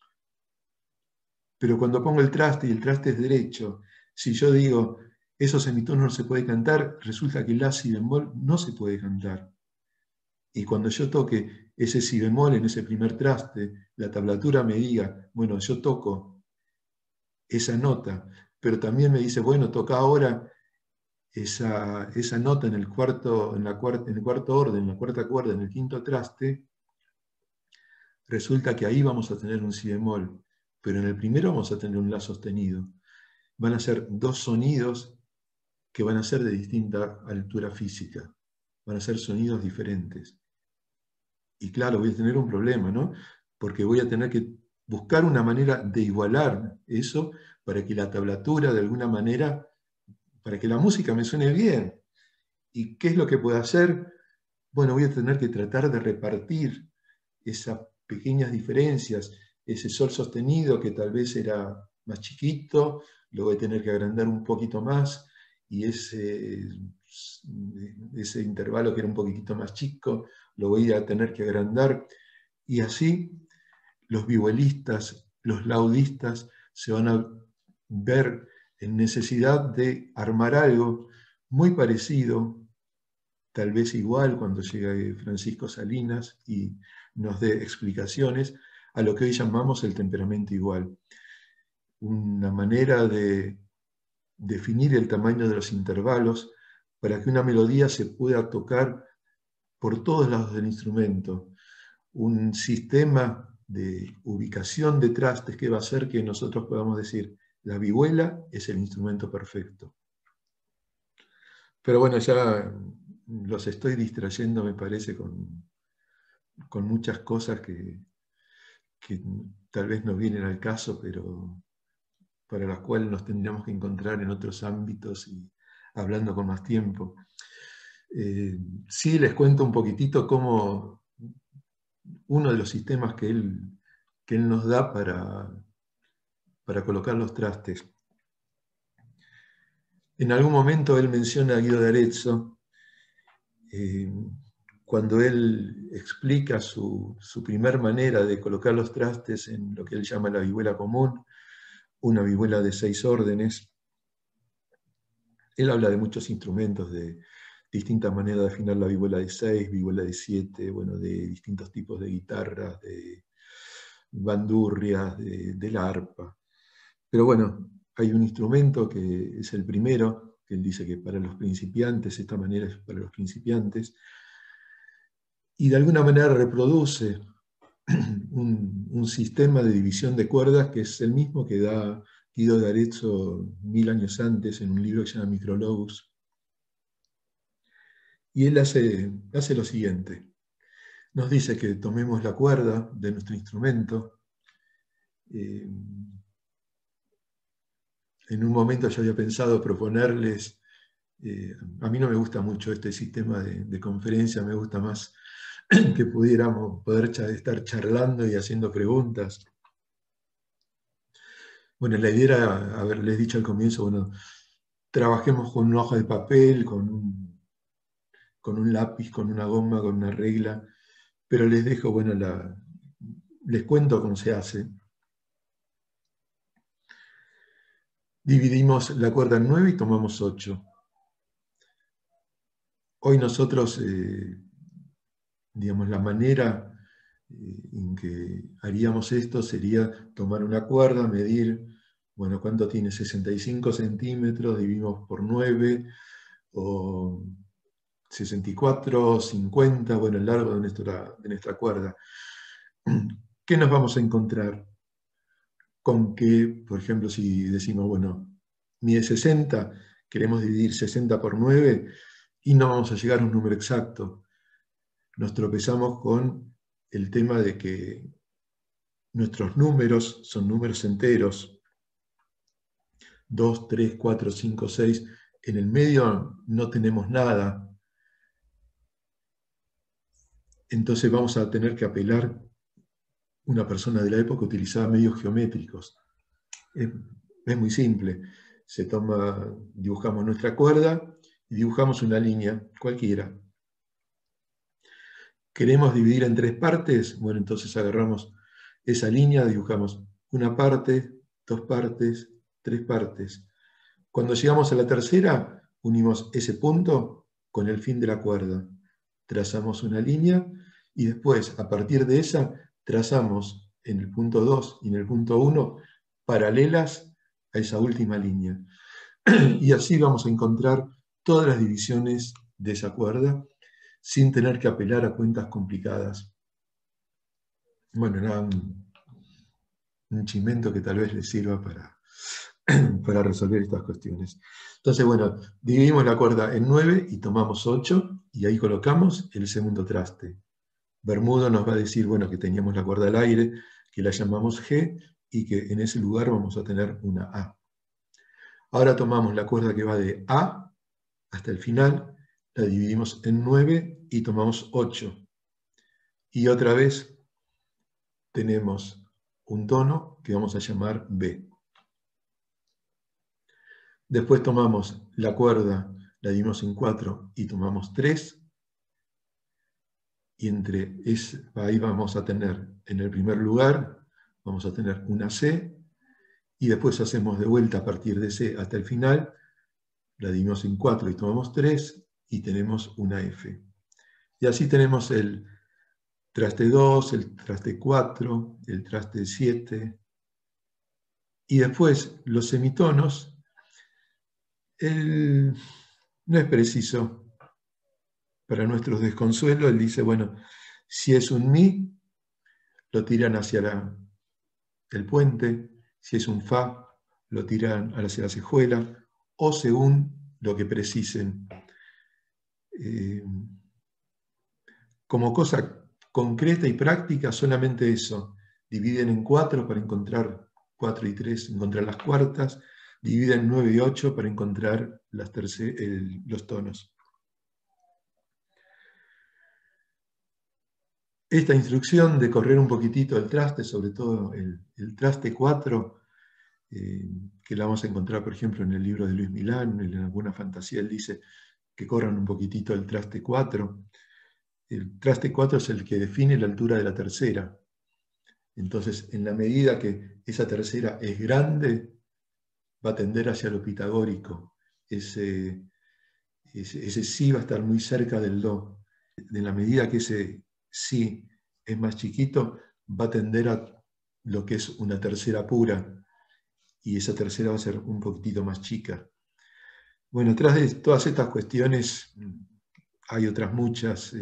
S1: Pero cuando pongo el traste y el traste es derecho, si yo digo esos semitonos no se puede cantar, resulta que la si bemol no se puede cantar. Y cuando yo toque ese si bemol en ese primer traste, la tablatura me diga, bueno, yo toco esa nota, pero también me dice, bueno, toca ahora esa nota en el cuarto orden, en la cuarta cuerda, en el quinto traste, resulta que ahí vamos a tener un si bemol, pero en el primero vamos a tener un la sostenido. Van a ser dos sonidos que van a ser de distinta altura física, van a ser sonidos diferentes. Y claro, voy a tener un problema, ¿no? Porque voy a tener que buscar una manera de igualar eso para que la tablatura, de alguna manera, para que la música me suene bien. ¿Y qué es lo que puedo hacer? Bueno, voy a tener que tratar de repartir esas pequeñas diferencias, ese sol sostenido que tal vez era más chiquito, lo voy a tener que agrandar un poquito más, y ese intervalo que era un poquitito más chico, lo voy a tener que agrandar, y así los vihuelistas, los laudistas se van a ver en necesidad de armar algo muy parecido, tal vez igual cuando llegue Francisco Salinas y nos dé explicaciones a lo que hoy llamamos el temperamento igual. Una manera de definir el tamaño de los intervalos para que una melodía se pueda tocar por todos lados del instrumento. Un sistema de ubicación de trastes que va a hacer que nosotros podamos decir, la vihuela es el instrumento perfecto. Pero bueno, ya los estoy distrayendo, me parece, con muchas cosas que tal vez no vienen al caso, pero para las cuales nos tendríamos que encontrar en otros ámbitos y hablando con más tiempo. Sí, les cuento un poquitito cómo uno de los sistemas que él nos da para colocar los trastes. En algún momento él menciona a Guido de Arezzo, cuando él explica su primer manera de colocar los trastes en lo que él llama la vihuela común, una vihuela de 6 órdenes, él habla de muchos instrumentos, de distintas maneras de afinar la vihuela de 6, vihuela de 7, bueno, de distintos tipos de guitarras, de bandurrias, de la arpa. Pero bueno, hay un instrumento que es el primero, que él dice que para los principiantes, esta manera es para los principiantes, y de alguna manera reproduce un sistema de división de cuerdas que es el mismo que da Guido de Arezzo 1000 años antes en un libro que se llama Microlobus. Y él hace lo siguiente. Nos dice que tomemos la cuerda de nuestro instrumento. En un momento yo había pensado proponerles, a mí no me gusta mucho este sistema de conferencia, me gusta más que pudiéramos poder estar charlando y haciendo preguntas. Bueno, la idea era haberles dicho al comienzo, bueno, trabajemos con una hoja de papel, con un lápiz, con una goma, con una regla, pero les dejo, bueno, les cuento cómo se hace. Dividimos la cuerda en 9 y tomamos 8. Hoy nosotros, digamos, la manera en que haríamos esto sería tomar una cuerda, medir, bueno, ¿cuánto tiene? 65 centímetros, dividimos por 9, o 64, 50, bueno, el largo de nuestra cuerda. ¿Qué nos vamos a encontrar? Con que, por ejemplo, si decimos, bueno, mide 60, queremos dividir 60 por 9 y no vamos a llegar a un número exacto. Nos tropezamos con el tema de que nuestros números son números enteros, 2, 3, 4, 5, 6. En el medio no tenemos nada. Entonces vamos a tener que apelar. Una persona de la época utilizaba medios geométricos. Es muy simple. Dibujamos nuestra cuerda y dibujamos una línea cualquiera. ¿Queremos dividir en 3 partes? Bueno, entonces agarramos esa línea, dibujamos una parte, 2 partes, 3 partes. Cuando llegamos a la tercera, unimos ese punto con el fin de la cuerda. Trazamos una línea y después, a partir de esa, trazamos en el punto 2 y en el punto 1 paralelas a esa última línea. Y así vamos a encontrar todas las divisiones de esa cuerda sin tener que apelar a cuentas complicadas. Bueno, nada, un chimento que tal vez les sirva para resolver estas cuestiones. Entonces, bueno, dividimos la cuerda en 9 y tomamos 8 y ahí colocamos el segundo traste. Bermudo nos va a decir, bueno, que teníamos la cuerda al aire, que la llamamos G y que en ese lugar vamos a tener una A. Ahora tomamos la cuerda que va de A hasta el final, la dividimos en 9 y tomamos 8. Y otra vez tenemos un tono que vamos a llamar B. Después tomamos la cuerda, la dimos en 4 y tomamos 3. Y ahí vamos a tener, en el primer lugar, vamos a tener una C. Y después hacemos de vuelta a partir de C hasta el final. La dimos en 4 y tomamos 3. Y tenemos una F. Y así tenemos el traste 2, el traste 4, el traste 7. Y después los semitonos. No es preciso. Para nuestros desconsuelos, él dice, bueno, si es un mi, lo tiran hacia el puente, si es un fa, lo tiran hacia la cejuela, o según lo que precisen. Como cosa concreta y práctica, solamente eso. Dividen en 4 para encontrar 4 y 3, encontrar las cuartas. Dividen en 9 y 8 para encontrar los tonos. Esta instrucción de correr un poquitito el traste, sobre todo el traste 4, que la vamos a encontrar, por ejemplo, en el libro de Luis Milán, en alguna fantasía, él dice que corran un poquitito el traste 4. el traste 4 es el que define la altura de la tercera. Entonces, en la medida que esa tercera es grande, va a tender hacia lo pitagórico. Ese sí va a estar muy cerca del do. En la medida que ese sí es más chiquito, va a tender a lo que es una tercera pura, y esa tercera va a ser un poquitito más chica. Bueno, detrás de todas estas cuestiones hay otras muchas.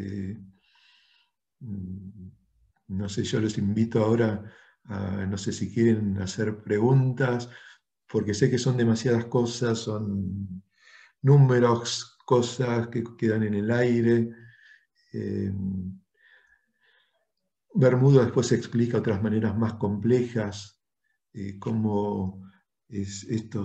S1: No sé, yo los invito ahora a, no sé si quieren hacer preguntas, porque sé que son demasiadas cosas, son números, cosas que quedan en el aire. Eh, Bermudo después explica otras maneras más complejas, cómo es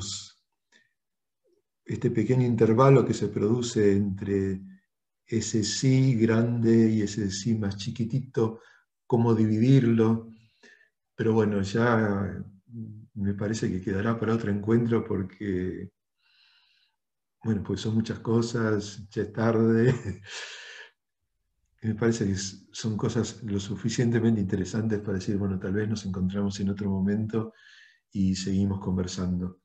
S1: este pequeño intervalo que se produce entre ese sí grande y ese sí más chiquitito, cómo dividirlo. Pero bueno, ya me parece que quedará para otro encuentro porque, bueno, pues son muchas cosas, ya es tarde. Me parece que son cosas lo suficientemente interesantes para decir, bueno, tal vez nos encontramos en otro momento y seguimos conversando.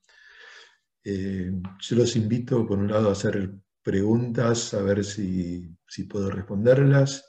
S1: Yo los invito, por un lado, a hacer preguntas, a ver si puedo responderlas.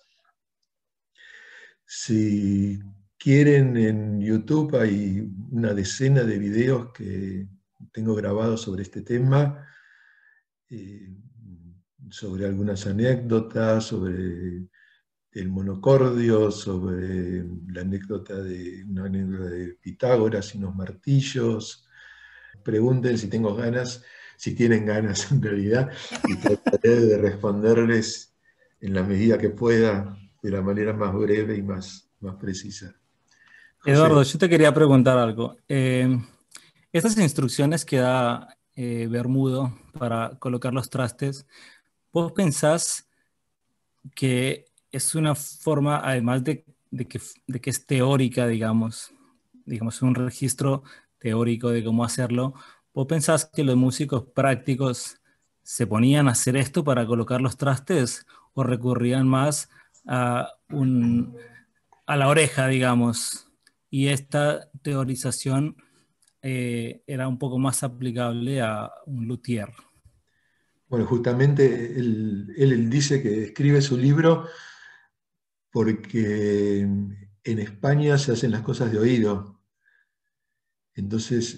S1: Si quieren, en YouTube hay una decena de videos que tengo grabados sobre este tema, eh, sobre algunas anécdotas, sobre el monocordio, sobre una anécdota de Pitágoras y unos martillos. Pregunten si tengo ganas, si tienen ganas en realidad, y trataré de responderles en la medida que pueda, de la manera más breve y más precisa.
S2: Eduardo,
S1: José,
S2: yo te quería preguntar algo. Estas instrucciones que da Bermudo para colocar los trastes, ¿vos pensás que es una forma, además de que es teórica, digamos, un registro teórico de cómo hacerlo, ¿vos pensás que los músicos prácticos se ponían a hacer esto para colocar los trastes o recurrían más a a la oreja, digamos? Y esta teorización era un poco más aplicable a un luthier.
S1: bueno, justamente él dice que escribe su libro porque en España se hacen las cosas de oído. Entonces,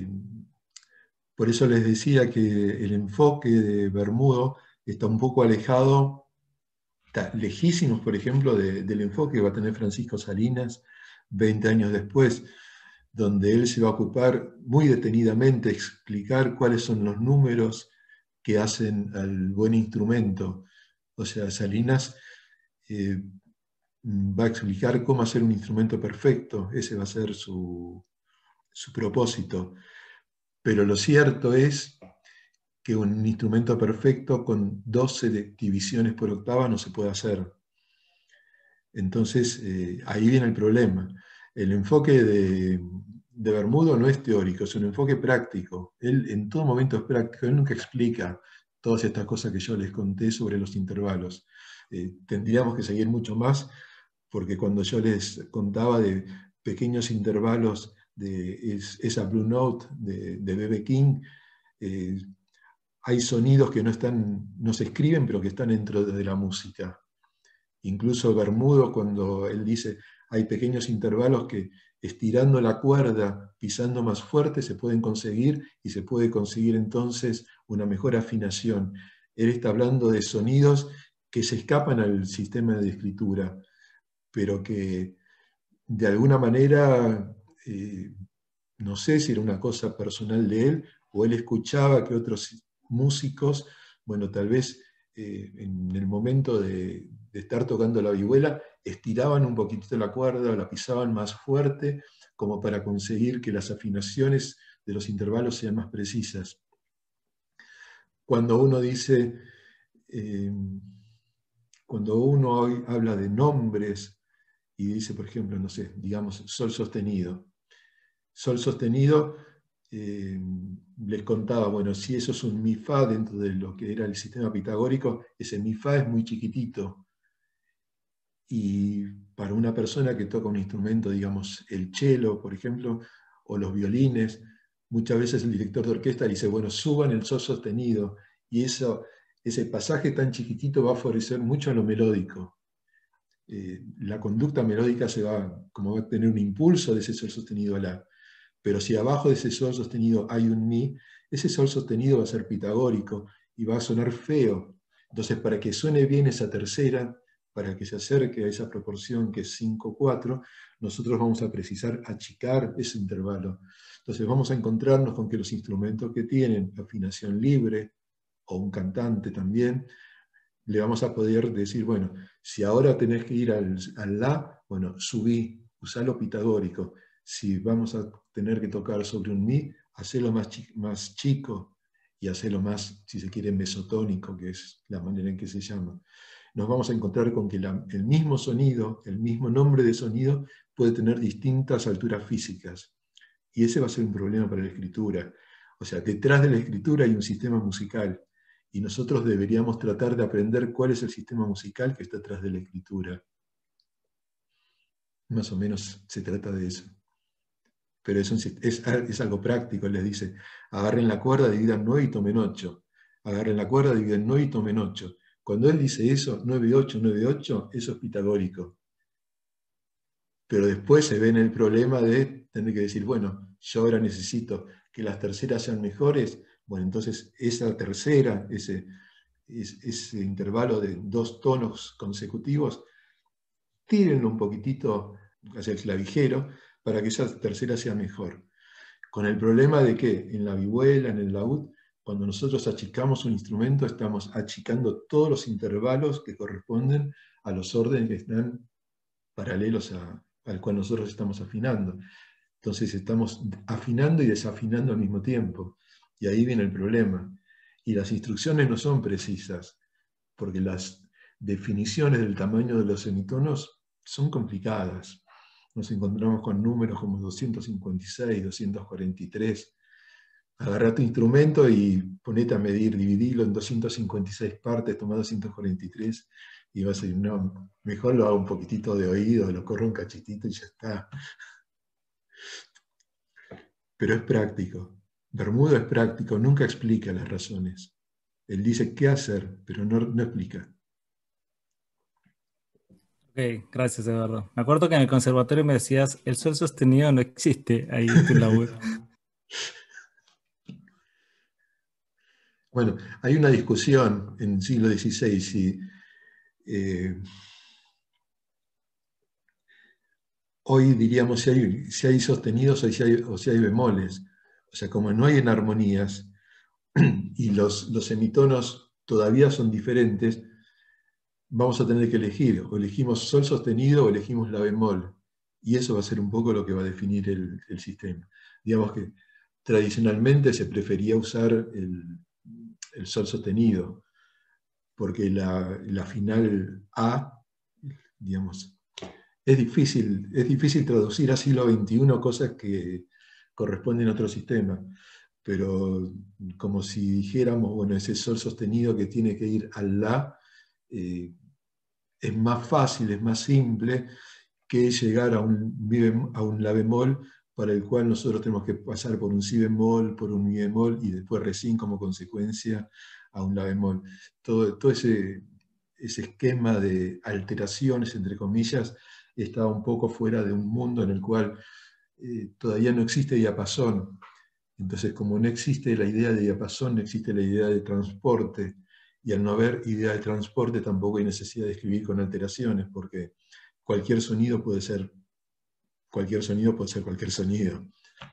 S1: por eso les decía que el enfoque de Bermudo está un poco alejado, está lejísimos, por ejemplo, del enfoque que va a tener Francisco Salinas 20 años después, donde él se va a ocupar muy detenidamente explicar cuáles son los números que hacen al buen instrumento. O sea, Salinas eh, va a explicar cómo hacer un instrumento perfecto, ese va a ser su propósito. Pero lo cierto es que un instrumento perfecto con 12 divisiones por octava no se puede hacer. Entonces, ahí viene el problema. El enfoque de Bermudo no es teórico, es un enfoque práctico. Él en todo momento es práctico, él nunca explica todas estas cosas que yo les conté sobre los intervalos. Tendríamos que seguir mucho más, porque cuando yo les contaba de pequeños intervalos de esa Blue Note de B.B. King, eh, hay sonidos que no se escriben, pero que están dentro de la música. Incluso Bermudo, cuando él dice, hay pequeños intervalos que estirando la cuerda, pisando más fuerte, se pueden conseguir y se puede conseguir entonces una mejor afinación. Él está hablando de sonidos que se escapan al sistema de escritura, pero que de alguna manera, no sé si era una cosa personal de él, o él escuchaba que otros músicos, bueno, tal vez en el momento de estar tocando la vihuela, estiraban un poquitito la cuerda o la pisaban más fuerte, como para conseguir que las afinaciones de los intervalos sean más precisas. Cuando uno dice, eh, cuando uno hoy habla de nombres y dice, por ejemplo, no sé, digamos, sol sostenido. Sol sostenido, eh, les contaba, bueno, si eso es un mi fa dentro de lo que era el sistema pitagórico, ese mi fa es muy chiquitito. Y para una persona que toca un instrumento, digamos, el cello, por ejemplo, o los violines, muchas veces el director de orquesta dice, bueno, suban el sol sostenido, y ese pasaje tan chiquitito va a favorecer mucho a lo melódico. La conducta melódica como va a tener un impulso de ese sol sostenido a la. Pero si abajo de ese sol sostenido hay un mi, ese sol sostenido va a ser pitagórico y va a sonar feo. Entonces, para que suene bien esa tercera, para que se acerque a esa proporción que es 5/4, nosotros vamos a precisar achicar ese intervalo. Entonces, vamos a encontrarnos con que los instrumentos que tienen afinación libre, o un cantante también, le vamos a poder decir, bueno, si ahora tenés que ir al la, bueno, subí, usalo pitagórico. Si vamos a tener que tocar sobre un mi, hacelo más chico y hacelo más, si se quiere, mesotónico, que es la manera en que se llama. Nos vamos a encontrar con que el mismo sonido, el mismo nombre de sonido, puede tener distintas alturas físicas. Y ese va a ser un problema para la escritura. O sea, detrás de la escritura hay un sistema musical y nosotros deberíamos tratar de aprender cuál es el sistema musical que está atrás de la escritura. Más o menos se trata de eso. Pero es algo práctico, les dice, agarren la cuerda, dividan 9 y tomen 8. Agarren la cuerda, dividan 9 y tomen 8. Cuando él dice eso, 9, 8, 9, 8, eso es pitagórico. Pero después se ve en el problema de tener que decir, bueno, yo ahora necesito que las terceras sean mejores, bueno, entonces esa tercera, ese intervalo de 2 tonos consecutivos, tírenlo un poquitito hacia el clavijero para que esa tercera sea mejor. Con el problema de que en la vihuela, en el laúd, cuando nosotros achicamos un instrumento, estamos achicando todos los intervalos que corresponden a los órdenes que están paralelos al cual nosotros estamos afinando. Entonces estamos afinando y desafinando al mismo tiempo. Y ahí viene el problema. Y las instrucciones no son precisas, porque las definiciones del tamaño de los semitonos son complicadas. Nos encontramos con números como 256, 243. Agarrá tu instrumento y ponete a medir, dividilo en 256 partes, toma 243 y vas a decir, no, mejor lo hago un poquitito de oído, lo corro un cachitito y ya está. Pero es práctico. Bermudo es práctico, nunca explica las razones. Él dice qué hacer, pero no explica.
S2: Ok, gracias, Eduardo. Me acuerdo que en el conservatorio me decías, el sol sostenido no existe ahí en tu laúd.
S1: Bueno, hay una discusión en el siglo XVI si hoy diríamos si hay sostenidos o si hay bemoles. O sea, como no hay enarmonías y los semitonos todavía son diferentes, vamos a tener que elegir, o elegimos sol sostenido o elegimos la bemol. Y eso va a ser un poco lo que va a definir el sistema. Digamos que tradicionalmente se prefería usar el sol sostenido, porque la final A, digamos, es difícil traducir a siglo XXI cosas que corresponden a otro sistema, pero como si dijéramos, bueno, ese sol sostenido que tiene que ir al La, eh, es más fácil, es más simple que llegar a un La bemol para el cual nosotros tenemos que pasar por un Si bemol, por un Mi bemol y después recién como consecuencia a un La bemol. Todo ese esquema de alteraciones, entre comillas, está un poco fuera de un mundo en el cual todavía no existe diapasón. Entonces, como no existe la idea de diapasón, no existe la idea de transporte, y al no haber idea de transporte tampoco hay necesidad de escribir con alteraciones, porque cualquier sonido puede ser cualquier sonido, puede ser cualquier sonido.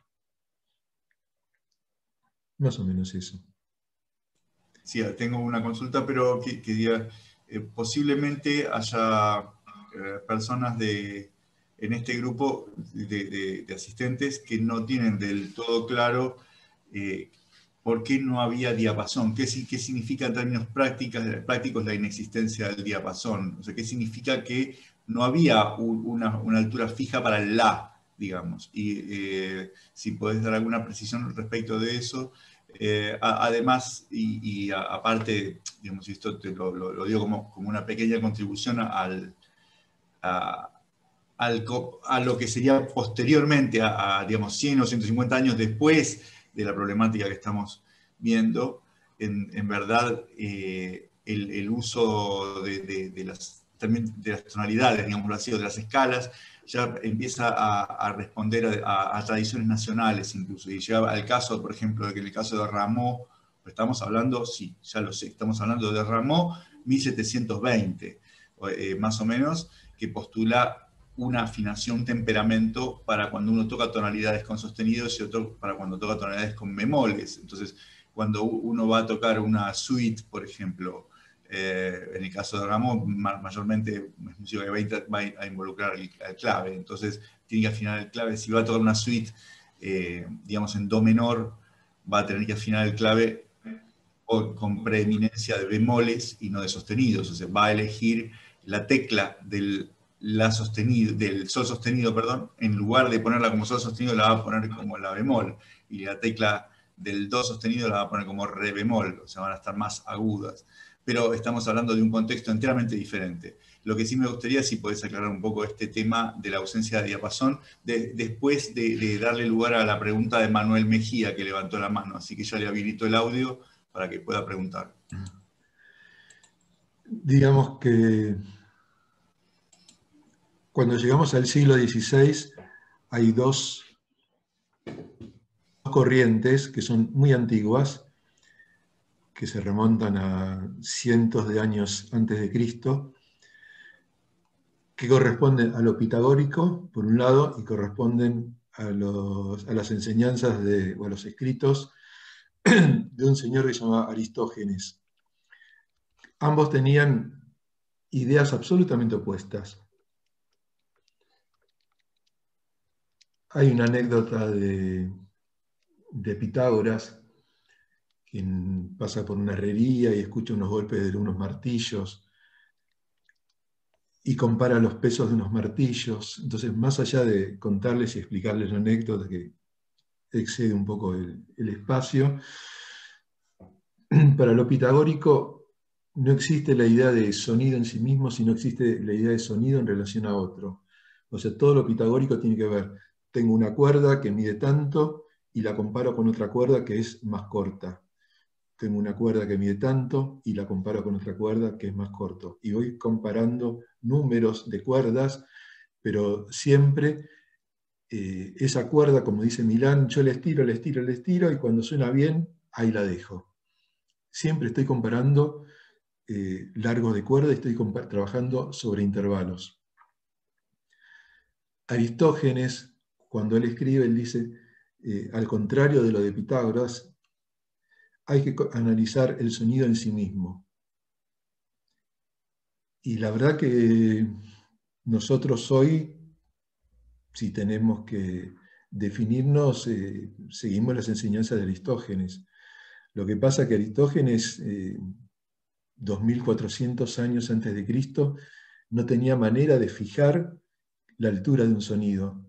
S1: Más o menos eso.
S3: Sí, tengo una consulta, pero que diga, posiblemente haya personas en este grupo de asistentes que no tienen del todo claro por qué no había diapasón, qué significa en términos prácticos la inexistencia del diapasón, o sea, qué significa que no había una altura fija para el La, digamos, y si podés dar alguna precisión respecto de eso. Además, aparte, digamos, esto te lo digo como una pequeña contribución a lo que sería posteriormente, digamos, 100 o 150 años después de la problemática que estamos viendo, en verdad el uso de las tonalidades, digámoslo así, o de las escalas, ya empieza a responder a tradiciones nacionales incluso, y llega al caso, por ejemplo, de que en el caso de Rameau, estamos hablando, sí, ya lo sé, estamos hablando de Rameau 1720, más o menos, que postula una afinación, un temperamento para cuando uno toca tonalidades con sostenidos y otro para cuando toca tonalidades con bemoles. Entonces, cuando uno va a tocar una suite, por ejemplo, en el caso de Rameau, mayormente es música que va a involucrar el clave, entonces tiene que afinar el clave. Si va a tocar una suite, digamos, en do menor, va a tener que afinar el clave con preeminencia de bemoles y no de sostenidos, o sea, va a elegir la tecla del sol sostenido, perdón, en lugar de ponerla como sol sostenido, la va a poner como la bemol, y la tecla del do sostenido la va a poner como re bemol, o sea, van a estar más agudas. Pero estamos hablando de un contexto enteramente diferente. Lo que sí me gustaría, si podés aclarar un poco este tema de la ausencia de diapasón, después de darle lugar a la pregunta de Manuel Mejía, que levantó la mano, así que ya le habilito el audio para que pueda preguntar.
S1: Digamos que cuando llegamos al siglo XVI hay dos corrientes que son muy antiguas, que se remontan a cientos de años antes de Cristo, que corresponden a lo pitagórico, por un lado, y corresponden a las enseñanzas o a los escritos de un señor que se llamaba Aristógenes. Ambos tenían ideas absolutamente opuestas. Hay una anécdota de Pitágoras, quien pasa por una herrería y escucha unos golpes de unos martillos y compara los pesos de unos martillos. Entonces, más allá de contarles y explicarles la anécdota, que excede un poco el espacio, para lo pitagórico no existe la idea de sonido en sí mismo, sino existe la idea de sonido en relación a otro. O sea, todo lo pitagórico tiene que ver, tengo una cuerda que mide tanto y la comparo con otra cuerda que es más corta. Tengo una cuerda que mide tanto y la comparo con otra cuerda que es más corto. Y voy comparando números de cuerdas, pero siempre esa cuerda, como dice Milán, yo le estiro, y cuando suena bien, ahí la dejo. Siempre estoy comparando largos de cuerda y estoy trabajando sobre intervalos. Aristógenes, cuando él escribe, él dice, al contrario de lo de Pitágoras, hay que analizar el sonido en sí mismo. Y la verdad que nosotros hoy, si tenemos que definirnos, seguimos las enseñanzas de Aristógenes. Lo que pasa es que Aristógenes, 2400 años antes de Cristo, no tenía manera de fijar la altura de un sonido.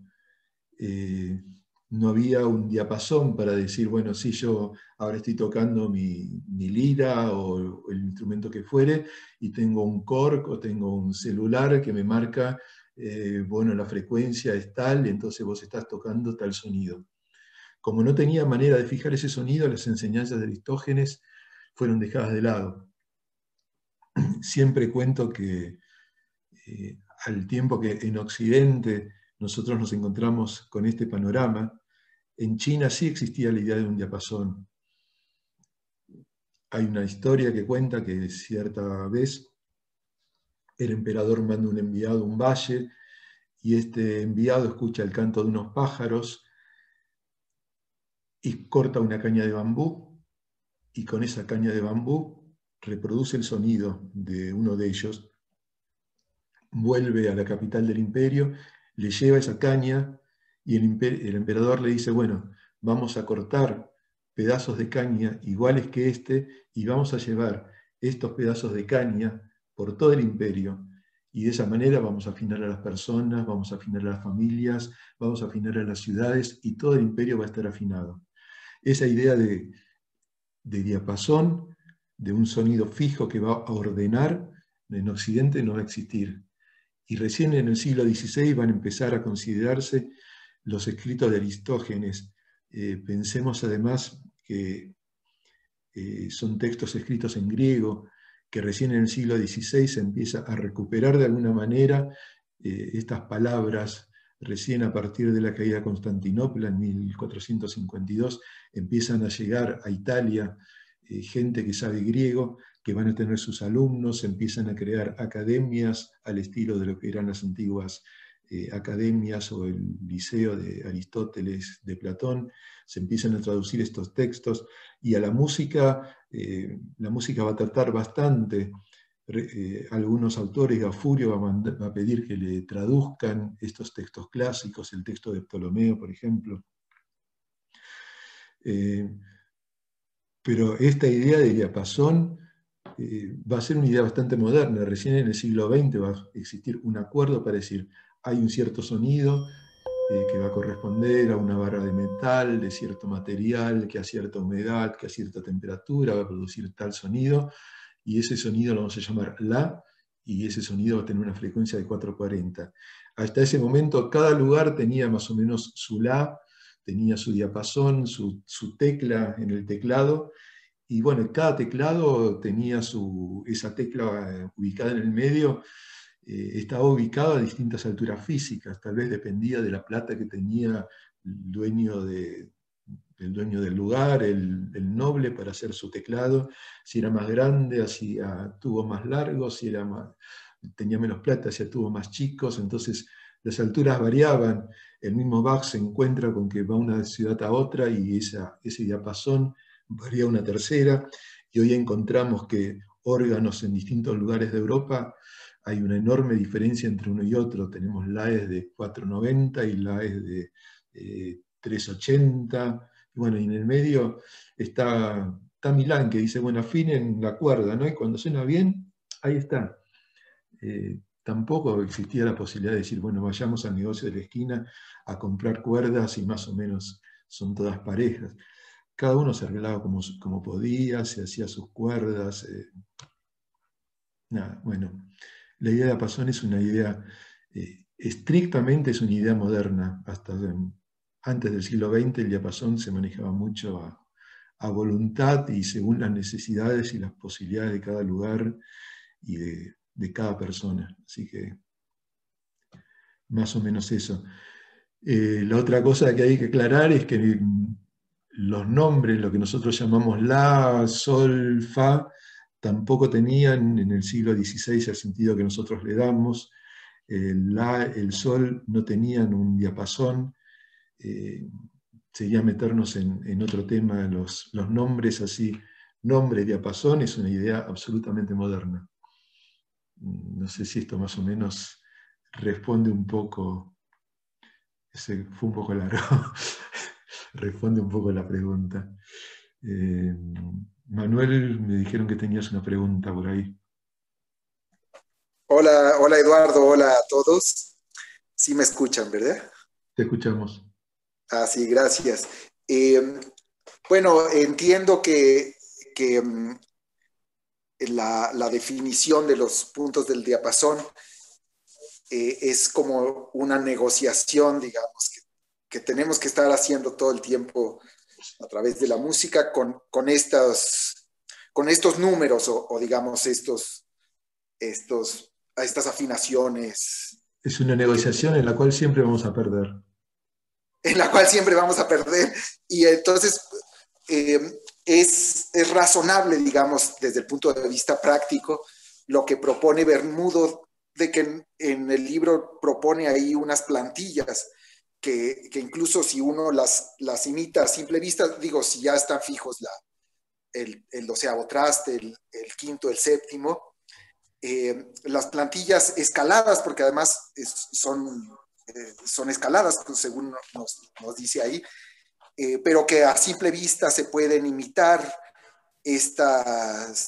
S1: No había un diapasón para decir, bueno, sí, yo ahora estoy tocando mi lira o el instrumento que fuere, y tengo un cork o tengo un celular que me marca, bueno, la frecuencia es tal, entonces vos estás tocando tal sonido. Como no tenía manera de fijar ese sonido, las enseñanzas de Aristógenes fueron dejadas de lado. Siempre cuento que al tiempo que en Occidente nosotros nos encontramos con este panorama, en China sí existía la idea de un diapasón. Hay una historia que cuenta que cierta vez el emperador manda un enviado a un valle y este enviado escucha el canto de unos pájaros y corta una caña de bambú, y con esa caña de bambú reproduce el sonido de uno de ellos, vuelve a la capital del imperio, le lleva esa caña y el emperador le dice, bueno, vamos a cortar pedazos de caña iguales que este y vamos a llevar estos pedazos de caña por todo el imperio, y de esa manera vamos a afinar a las personas, vamos a afinar a las familias, vamos a afinar a las ciudades y todo el imperio va a estar afinado. Esa idea de diapasón, de un sonido fijo que va a ordenar, en Occidente no va a existir. y recién en el siglo XVI van a empezar a considerarse los escritos de Aristógenes. Pensemos además que son textos escritos en griego, que recién en el siglo XVI se empieza a recuperar de alguna manera estas palabras. Recién a partir de la caída de Constantinopla en 1452 empiezan a llegar a Italia gente que sabe griego, que van a tener sus alumnos, empiezan a crear academias al estilo de lo que eran las antiguas academias o el liceo de Aristóteles, de Platón. Se empiezan a traducir estos textos, y a la música va a tratar bastante. Algunos autores, Gafurio va a pedir que le traduzcan estos textos clásicos, el texto de Ptolomeo, por ejemplo. Pero esta idea de diapasón va a ser una idea bastante moderna. Recién en el siglo XX va a existir un acuerdo para decir, hay un cierto sonido que va a corresponder a una barra de metal de cierto material, que a cierta humedad, que a cierta temperatura va a producir tal sonido, y ese sonido lo vamos a llamar La, y ese sonido va a tener una frecuencia de 440. Hasta ese momento cada lugar tenía más o menos su La, tenía su diapasón, su tecla en el teclado, y bueno, cada teclado tenía esa tecla ubicada en el medio, estaba ubicada a distintas alturas físicas, tal vez dependía de la plata que tenía el dueño del lugar, el noble, para hacer su teclado. Si era más grande, hacía tubos más largos; si tenía menos plata, hacía tubos más chicos. Entonces las alturas variaban. El mismo Bach se encuentra con que va una ciudad a otra y ese diapasón varía una tercera, y hoy encontramos que órganos en distintos lugares de Europa hay una enorme diferencia entre uno y otro. Tenemos LAEs de 490 y LAEs de 380. Y bueno, y en el medio está Milán, que dice, bueno, afinen la cuerda, ¿no? Y cuando suena bien, ahí está. Tampoco existía la posibilidad de decir, bueno, vayamos al negocio de la esquina a comprar cuerdas y más o menos son todas parejas. Cada uno se arreglaba como podía, se hacía sus cuerdas. Nada, bueno, la idea de diapasón es una idea, estrictamente es una idea moderna. Hasta antes del siglo XX el diapasón se manejaba mucho a voluntad y según las necesidades y las posibilidades de cada lugar y de cada persona. Así que más o menos eso. La otra cosa que hay que aclarar es que los nombres, lo que nosotros llamamos La, Sol, Fa, tampoco tenían en el siglo XVI el sentido que nosotros le damos. El La, el Sol no tenían un diapasón. Sería meternos en otro tema. Los nombres así, nombre, diapasón, es una idea absolutamente moderna. No sé si esto más o menos responde un poco. Ese fue un poco largo. Responde un poco la pregunta. Manuel, me dijeron que tenías una pregunta por ahí.
S4: Hola, hola Eduardo, hola a todos. Sí me escuchan, ¿verdad?
S1: Te escuchamos.
S4: Ah, sí, gracias. Bueno, entiendo que la definición de los puntos del diapasón es como una negociación, digamos, que tenemos que estar haciendo todo el tiempo a través de la música con estos números o digamos estas afinaciones.
S1: Es una negociación en la cual siempre vamos a perder.
S4: En la cual siempre vamos a perder. Y entonces es razonable, digamos, desde el punto de vista práctico, lo que propone Bermudo, de que en el libro propone ahí unas plantillas que incluso si uno las imita a simple vista, digo, si ya están fijos el 12º traste, el quinto, el séptimo, las plantillas escaladas, porque además son escaladas, según nos dice ahí, pero que a simple vista se pueden imitar estos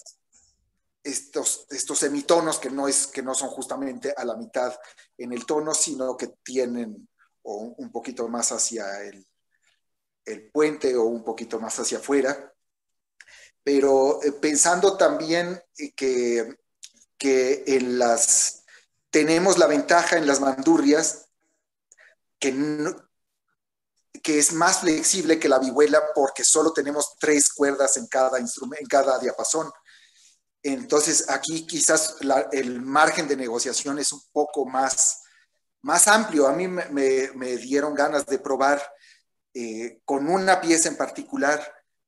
S4: semitonos que no son justamente a la mitad en el tono, sino que tienen un poquito más hacia el puente o un poquito más hacia afuera. Pero pensando también que en las tenemos la ventaja en las bandurrias que es más flexible que la vihuela porque solo tenemos 3 cuerdas en cada diapasón. Entonces aquí quizás el margen de negociación es un poco más amplio. A mí me dieron ganas de probar con una pieza en particular,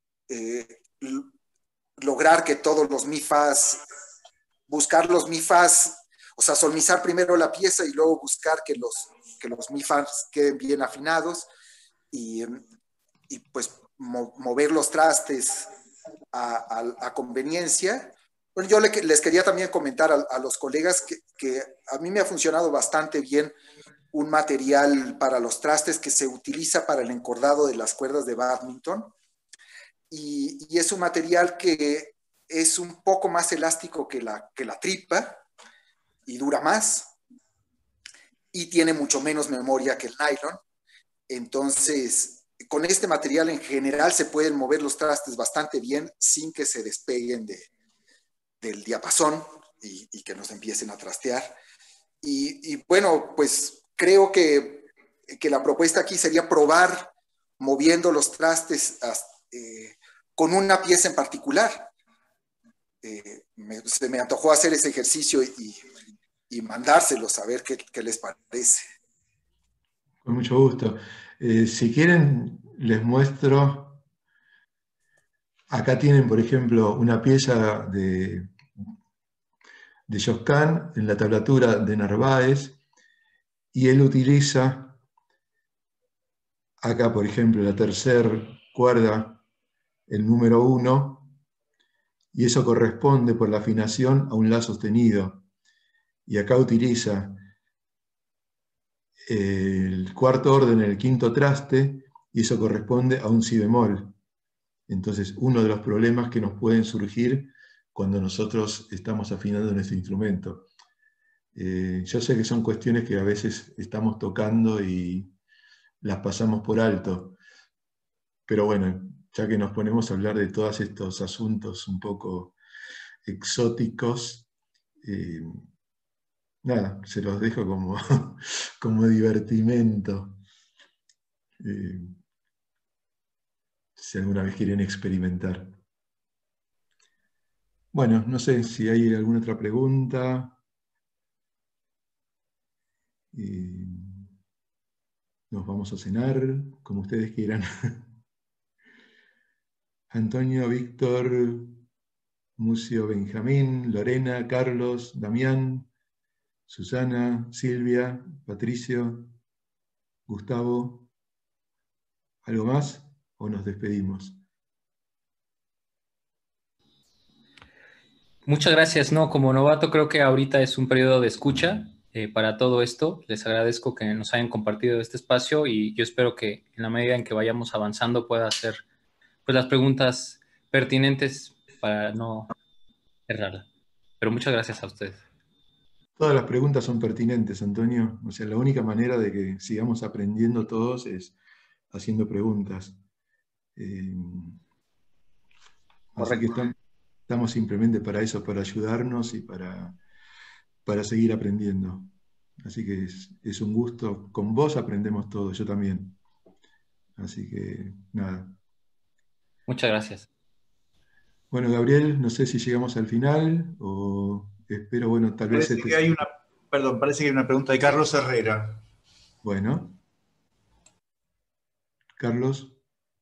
S4: lograr que todos los mi-fas, buscar los mi-fas, o sea, solmizar primero la pieza y luego buscar que los mi-fas queden bien afinados y pues mover los trastes a conveniencia. Bueno, yo les quería también comentar a los colegas que a mí me ha funcionado bastante bien un material para los trastes que se utiliza para el encordado de las cuerdas de bádminton, y es un material que es un poco más elástico que la tripa y dura más y tiene mucho menos memoria que el nylon. Entonces, con este material en general se pueden mover los trastes bastante bien sin que se despeguen del diapasón y que nos empiecen a trastear. Y bueno, pues creo que la propuesta aquí sería probar moviendo los trastes con una pieza en particular. Se me antojó hacer ese ejercicio y mandárselos a ver qué les parece.
S1: Con mucho gusto. Si quieren, les muestro. Acá tienen, por ejemplo, una pieza de Josquin en la tablatura de Narváez, y él utiliza acá, por ejemplo, la tercera cuerda, el número 1, y eso corresponde por la afinación a un La sostenido. Y acá utiliza el cuarto orden en el quinto traste, y eso corresponde a un Si bemol. Entonces, uno de los problemas que nos pueden surgir cuando nosotros estamos afinando nuestro instrumento. Yo sé que son cuestiones que a veces estamos tocando y las pasamos por alto, pero bueno, ya que nos ponemos a hablar de todos estos asuntos un poco exóticos, nada, se los dejo como, como divertimento. Si alguna vez quieren experimentar. Bueno, no sé si hay alguna otra pregunta. Nos vamos a cenar, como ustedes quieran. Antonio, Víctor, Mucio, Benjamín, Lorena, Carlos, Damián, Susana, Silvia, Patricio, Gustavo. ¿Algo más o nos despedimos?
S5: Muchas gracias. No, como novato creo que ahorita es un periodo de escucha para todo esto. Les agradezco que nos hayan compartido este espacio y yo espero que en la medida en que vayamos avanzando pueda hacer pues, las preguntas pertinentes para no errar. Pero muchas gracias a ustedes.
S1: Todas las preguntas son pertinentes, Antonio. O sea, la única manera de que sigamos aprendiendo todos es haciendo preguntas. Así que estamos simplemente para eso, para ayudarnos y para seguir aprendiendo. Así que es un gusto. Con vos aprendemos todo, yo también. Así que nada.
S5: Muchas gracias.
S1: Bueno, Gabriel, no sé si llegamos al final o espero, bueno, tal vez...
S3: Parece que hay una pregunta de Carlos Herrera.
S1: Bueno. Carlos.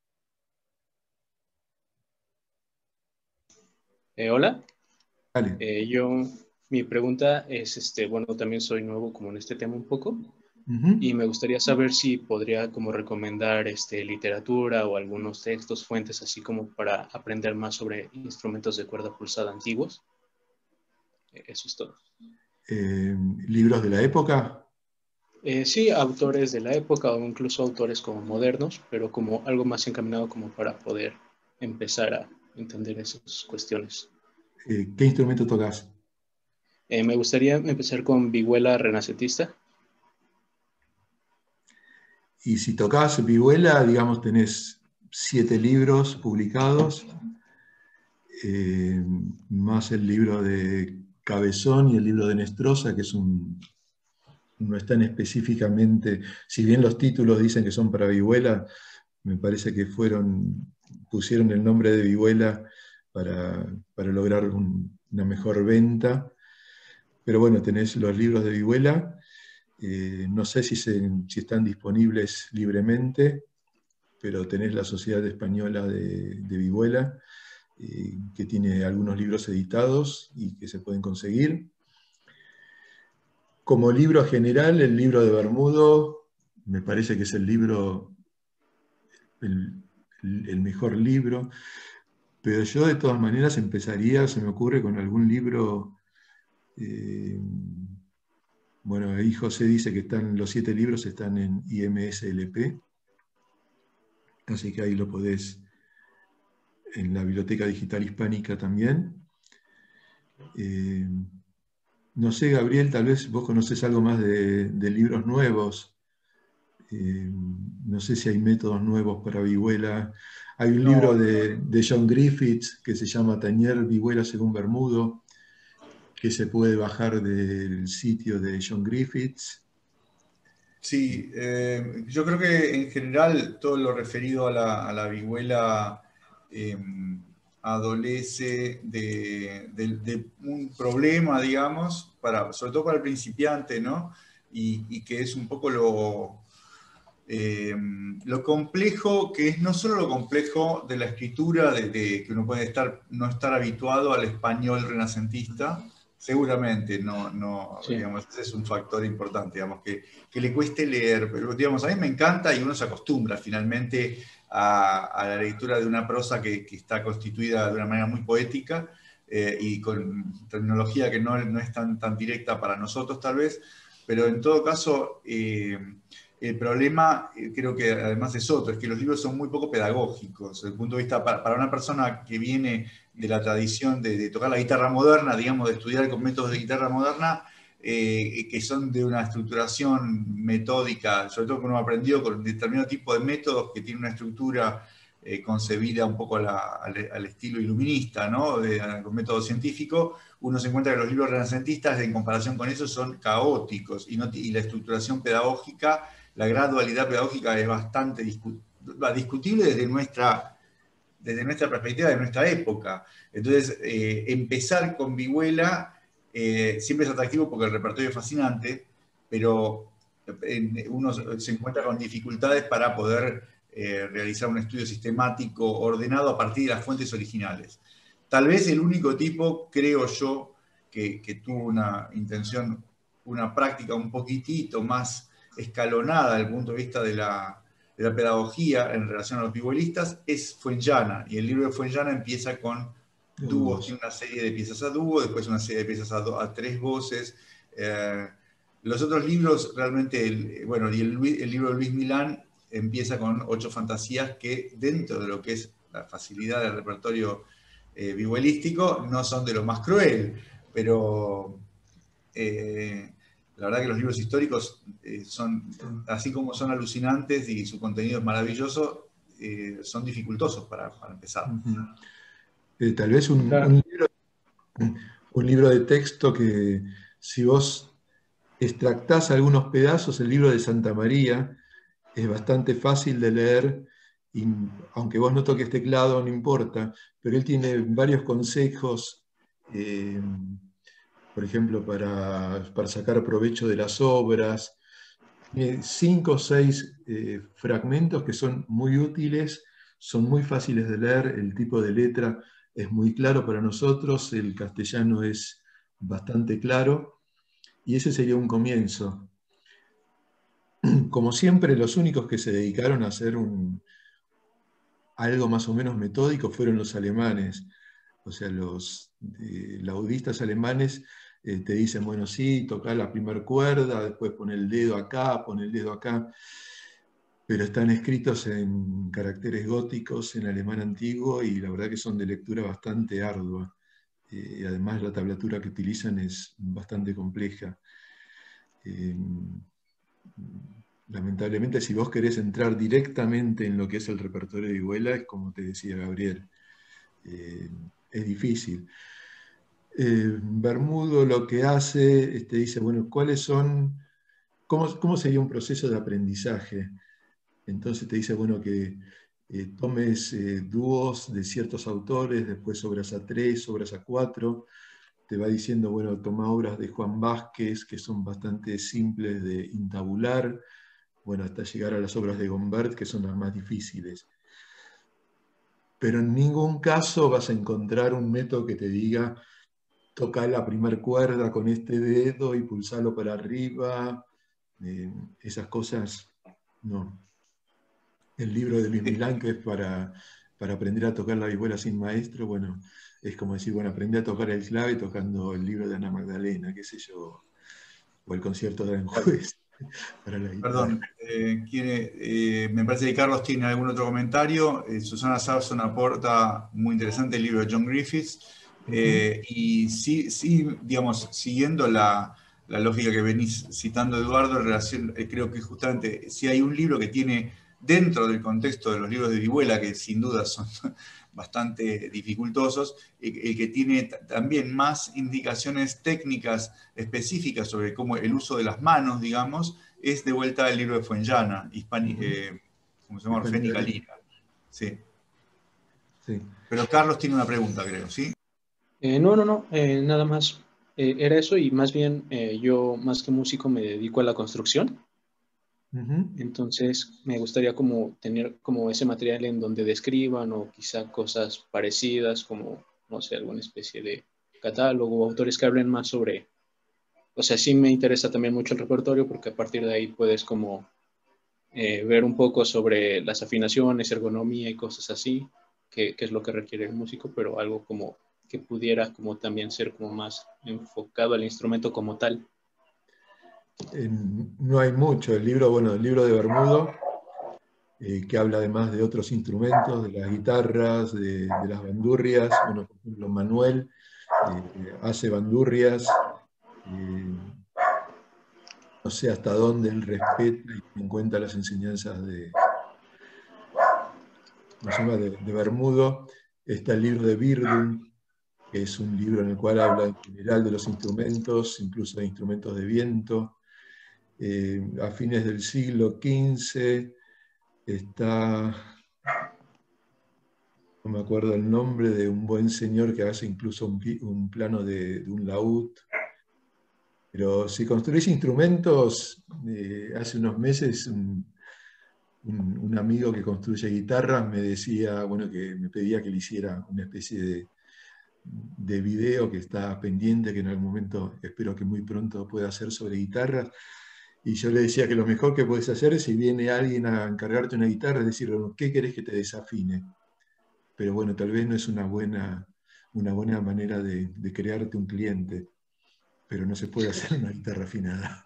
S6: Hola.
S1: Dale.
S6: Mi pregunta es, bueno, también soy nuevo como en este tema un poco,
S1: Uh-huh.
S6: y me gustaría saber si podría como recomendar literatura o algunos textos, fuentes, así como para aprender más sobre instrumentos de cuerda pulsada antiguos. Eso es todo.
S1: ¿Libros de la época?
S6: Sí, autores de la época o incluso autores como modernos, pero como algo más encaminado como para poder empezar a entender esas cuestiones.
S1: ¿Qué instrumento tocas?
S6: Me gustaría empezar con vihuela renacentista.
S1: Y si tocas vihuela, digamos, tenés 7 libros publicados, más el libro de Cabezón y el libro de Nestrosa, que es un no están específicamente, si bien los títulos dicen que son para vihuela, me parece que pusieron el nombre de vihuela para lograr una mejor venta. Pero bueno, tenés los libros de vihuela, no sé si están disponibles libremente, pero tenés la Sociedad Española de Vihuela, que tiene algunos libros editados y que se pueden conseguir. Como libro general, el libro de Bermudo me parece que es el mejor libro, pero yo de todas maneras empezaría, se me ocurre, con algún libro. Bueno, ahí José dice que los 7 libros están en IMSLP, así que ahí lo podés, en la Biblioteca Digital Hispánica también. No sé, Gabriel, tal vez vos conocés algo más de libros nuevos. No sé si hay métodos nuevos para vihuela. Hay un libro de John Griffiths que se llama Tañer Vihuela según Bermudo, que se puede bajar del sitio de John Griffiths.
S3: Sí, yo creo que en general todo lo referido a la vihuela adolece de un problema, digamos, sobre todo para el principiante, ¿no? Y que es un poco lo complejo, que es no solo lo complejo de la escritura, que uno puede no estar habituado al español renacentista, seguramente,
S6: Sí.
S3: digamos, ese es un factor importante, digamos, que le cueste leer, pero digamos, a mí me encanta y uno se acostumbra finalmente a la lectura de una prosa que está constituida de una manera muy poética y con terminología que no es tan directa para nosotros tal vez, pero en todo caso el problema creo que además es otro, es que los libros son muy poco pedagógicos, desde el punto de vista para una persona que viene de la tradición de tocar la guitarra moderna, digamos, de estudiar con métodos de guitarra moderna, que son de una estructuración metódica, sobre todo que uno aprendió con determinado tipo de métodos que tiene una estructura concebida un poco al estilo iluminista, ¿no? Con método científico, uno se encuentra que los libros renacentistas en comparación con eso son caóticos y la estructuración pedagógica, la gradualidad pedagógica es bastante discutible desde nuestra perspectiva, de nuestra época. Entonces, empezar con vihuela siempre es atractivo porque el repertorio es fascinante, pero uno se encuentra con dificultades para poder realizar un estudio sistemático, ordenado a partir de las fuentes originales. Tal vez el único tipo, creo yo, que tuvo una intención, una práctica un poquitito más escalonada desde el punto de vista de la pedagogía en relación a los vihuelistas es Fuenllana, y el libro de Fuenllana empieza con dúos, tiene una serie de piezas a dúo, después una serie de piezas a 3 voces. Los otros libros realmente, bueno, y el libro de Luis Milán empieza con 8 fantasías que dentro de lo que es la facilidad del repertorio vihuelístico no son de lo más cruel, pero la verdad que los libros históricos son, así como son alucinantes y su contenido es maravilloso, son dificultosos para empezar.
S1: Tal vez un libro de texto que, si vos extractás algunos pedazos, el libro de Santa María es bastante fácil de leer, y aunque vos no toques teclado, no importa, pero él tiene varios consejos, por ejemplo, para sacar provecho de las obras. Tiene 5 o 6 fragmentos que son muy útiles, son muy fáciles de leer, el tipo de letra es muy claro para nosotros, el castellano es bastante claro, y ese sería un comienzo. Como siempre, los únicos que se dedicaron a hacer algo más o menos metódico fueron los alemanes. O sea, los laudistas alemanes te dicen, bueno, sí, toca la primera cuerda, después pon el dedo acá, pon el dedo acá, pero están escritos en caracteres góticos, en alemán antiguo, y la verdad que son de lectura bastante ardua. Además, la tablatura que utilizan es bastante compleja. Lamentablemente, si vos querés entrar directamente en lo que es el repertorio de vihuela, es como te decía Gabriel, es difícil. Bermudo lo que hace, dice, bueno, ¿cuáles son ¿cómo sería un proceso de aprendizaje? Entonces te dice, bueno, que tomes dúos de ciertos autores, después obras a 3, obras a 4. Te va diciendo, bueno, toma obras de Juan Vázquez, que son bastante simples de intabular, bueno, hasta llegar a las obras de Gombert, que son las más difíciles. Pero en ningún caso vas a encontrar un método que te diga, toca la primera cuerda con este dedo y pulsarlo para arriba. Esas cosas, no. El libro de Luis Milán, que es para aprender a tocar la vihuela sin maestro, bueno, es como decir, bueno, aprende a tocar el clave tocando el libro de Ana Magdalena, qué sé yo, o el concierto de Aranjuez para la guitarra.
S3: Perdón, me parece que Carlos tiene algún otro comentario. Susana Sarson aporta muy interesante el libro de John Griffiths. Y sí, digamos, siguiendo la lógica que venís citando, Eduardo, en relación, creo que justamente si hay un libro que tiene, dentro del contexto de los libros de Vihuela, que sin duda son bastante dificultosos, el que tiene también más indicaciones técnicas específicas sobre cómo el uso de las manos, digamos, es de vuelta el libro de Fuenllana, ¿cómo se llama? Orfénica Lira. Sí.
S1: Sí.
S3: Pero Carlos tiene una pregunta, creo, ¿sí?
S6: No, nada más. Era eso y más bien yo, más que músico, me dedico a la construcción. Entonces me gustaría como tener como ese material en donde describan o quizá cosas parecidas como, no sé, alguna especie de catálogo, autores que hablen más sobre, o sea, sí me interesa también mucho el repertorio porque a partir de ahí puedes como ver un poco sobre las afinaciones, ergonomía y cosas así, que es lo que requiere el músico, pero algo como que pudiera como también ser como más enfocado al instrumento como tal.
S1: No hay mucho. El libro, bueno, el libro de Bermudo, que habla además de otros instrumentos, de las guitarras, de las bandurrias. Bueno, por ejemplo, Manuel hace bandurrias. No sé hasta dónde él respeta y tiene en cuenta las enseñanzas de Bermudo. Está el libro de Birdung, que es un libro en el cual habla en general de los instrumentos, incluso de instrumentos de viento. A fines del siglo XV está, no me acuerdo el nombre, de un buen señor que hace incluso un plano de un laúd. Pero si construís instrumentos, hace unos meses un amigo que construye guitarras me decía, bueno, que me pedía que le hiciera una especie de video que está pendiente, que en algún momento espero que muy pronto pueda hacer sobre guitarras. Y yo le decía que lo mejor que puedes hacer es, si viene alguien a encargarte una guitarra, es decirle, ¿qué querés que te desafine? Pero bueno, tal vez no es una buena manera de crearte un cliente, pero no se puede hacer una guitarra afinada.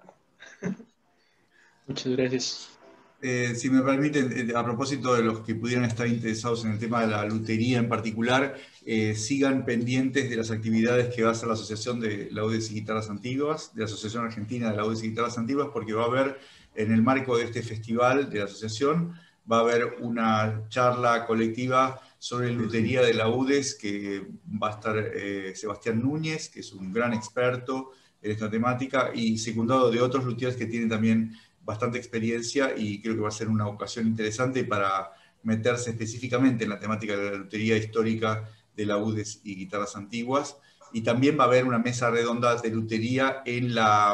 S6: Muchas gracias.
S3: Si me permiten, a propósito de los que pudieran estar interesados en el tema de la lutería en particular, sigan pendientes de las actividades que va a hacer la Asociación de Laudes y Guitarras Antiguas, de la Asociación Argentina de Laudes y Guitarras Antiguas, porque va a haber, en el marco de este festival de la asociación, va a haber una charla colectiva sobre lutería de laudes, que va a estar Sebastián Núñez, que es un gran experto en esta temática, y secundado de otros luthiers que tienen también bastante experiencia, y creo que va a ser una ocasión interesante para meterse específicamente en la temática de la lutería histórica de laudes y guitarras antiguas. Y también va a haber una mesa redonda de lutería en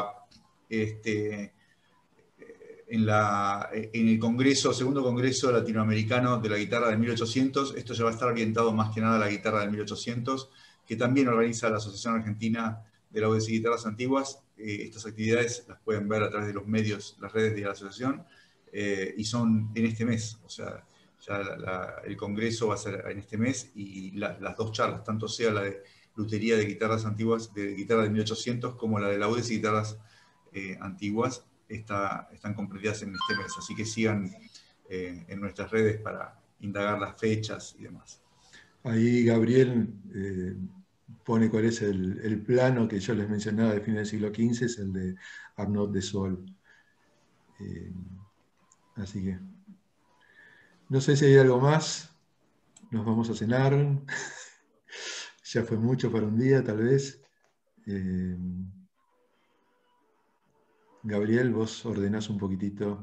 S3: el Congreso, segundo Congreso Latinoamericano de la Guitarra de 1800. Esto ya va a estar orientado más que nada a la guitarra de 1800, que también organiza la Asociación Argentina de Laudes y Guitarras Antiguas. Estas actividades las pueden ver a través de los medios, las redes de la asociación, y son en este mes. O sea, ya el congreso va a ser en este mes, y las dos charlas, tanto sea la de lutería de guitarras antiguas, de guitarra de 1800, como la de laudes y guitarras antiguas, están comprendidas en este mes. Así que sigan en nuestras redes para indagar las fechas y demás.
S1: Ahí Gabriel pone cuál es el plano que yo les mencionaba de fin del siglo XV, es el de Arnaud de Sol. Así que no sé si hay algo más. Nos vamos a cenar. Ya fue mucho para un día, tal vez. Gabriel, vos ordenás un poquitito.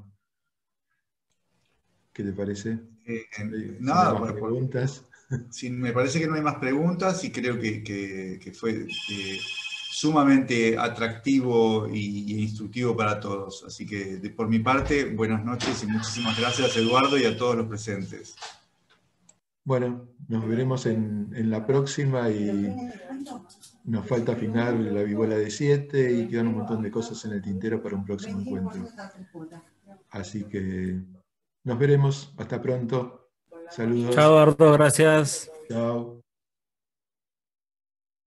S1: ¿Qué te parece?
S3: Nada,
S1: ¿Hay más preguntas?
S3: Sí, me parece que no hay más preguntas y creo que fue sumamente atractivo e instructivo para todos. Así que por mi parte, buenas noches y muchísimas gracias, Eduardo, y a todos los presentes.
S1: Bueno, nos veremos en la próxima y nos falta afinar la vihuela de 7 y quedan un montón de cosas en el tintero para un próximo encuentro. Así que nos veremos. Hasta pronto. Saludos.
S2: Chao, Eduardo, gracias.
S1: Chao.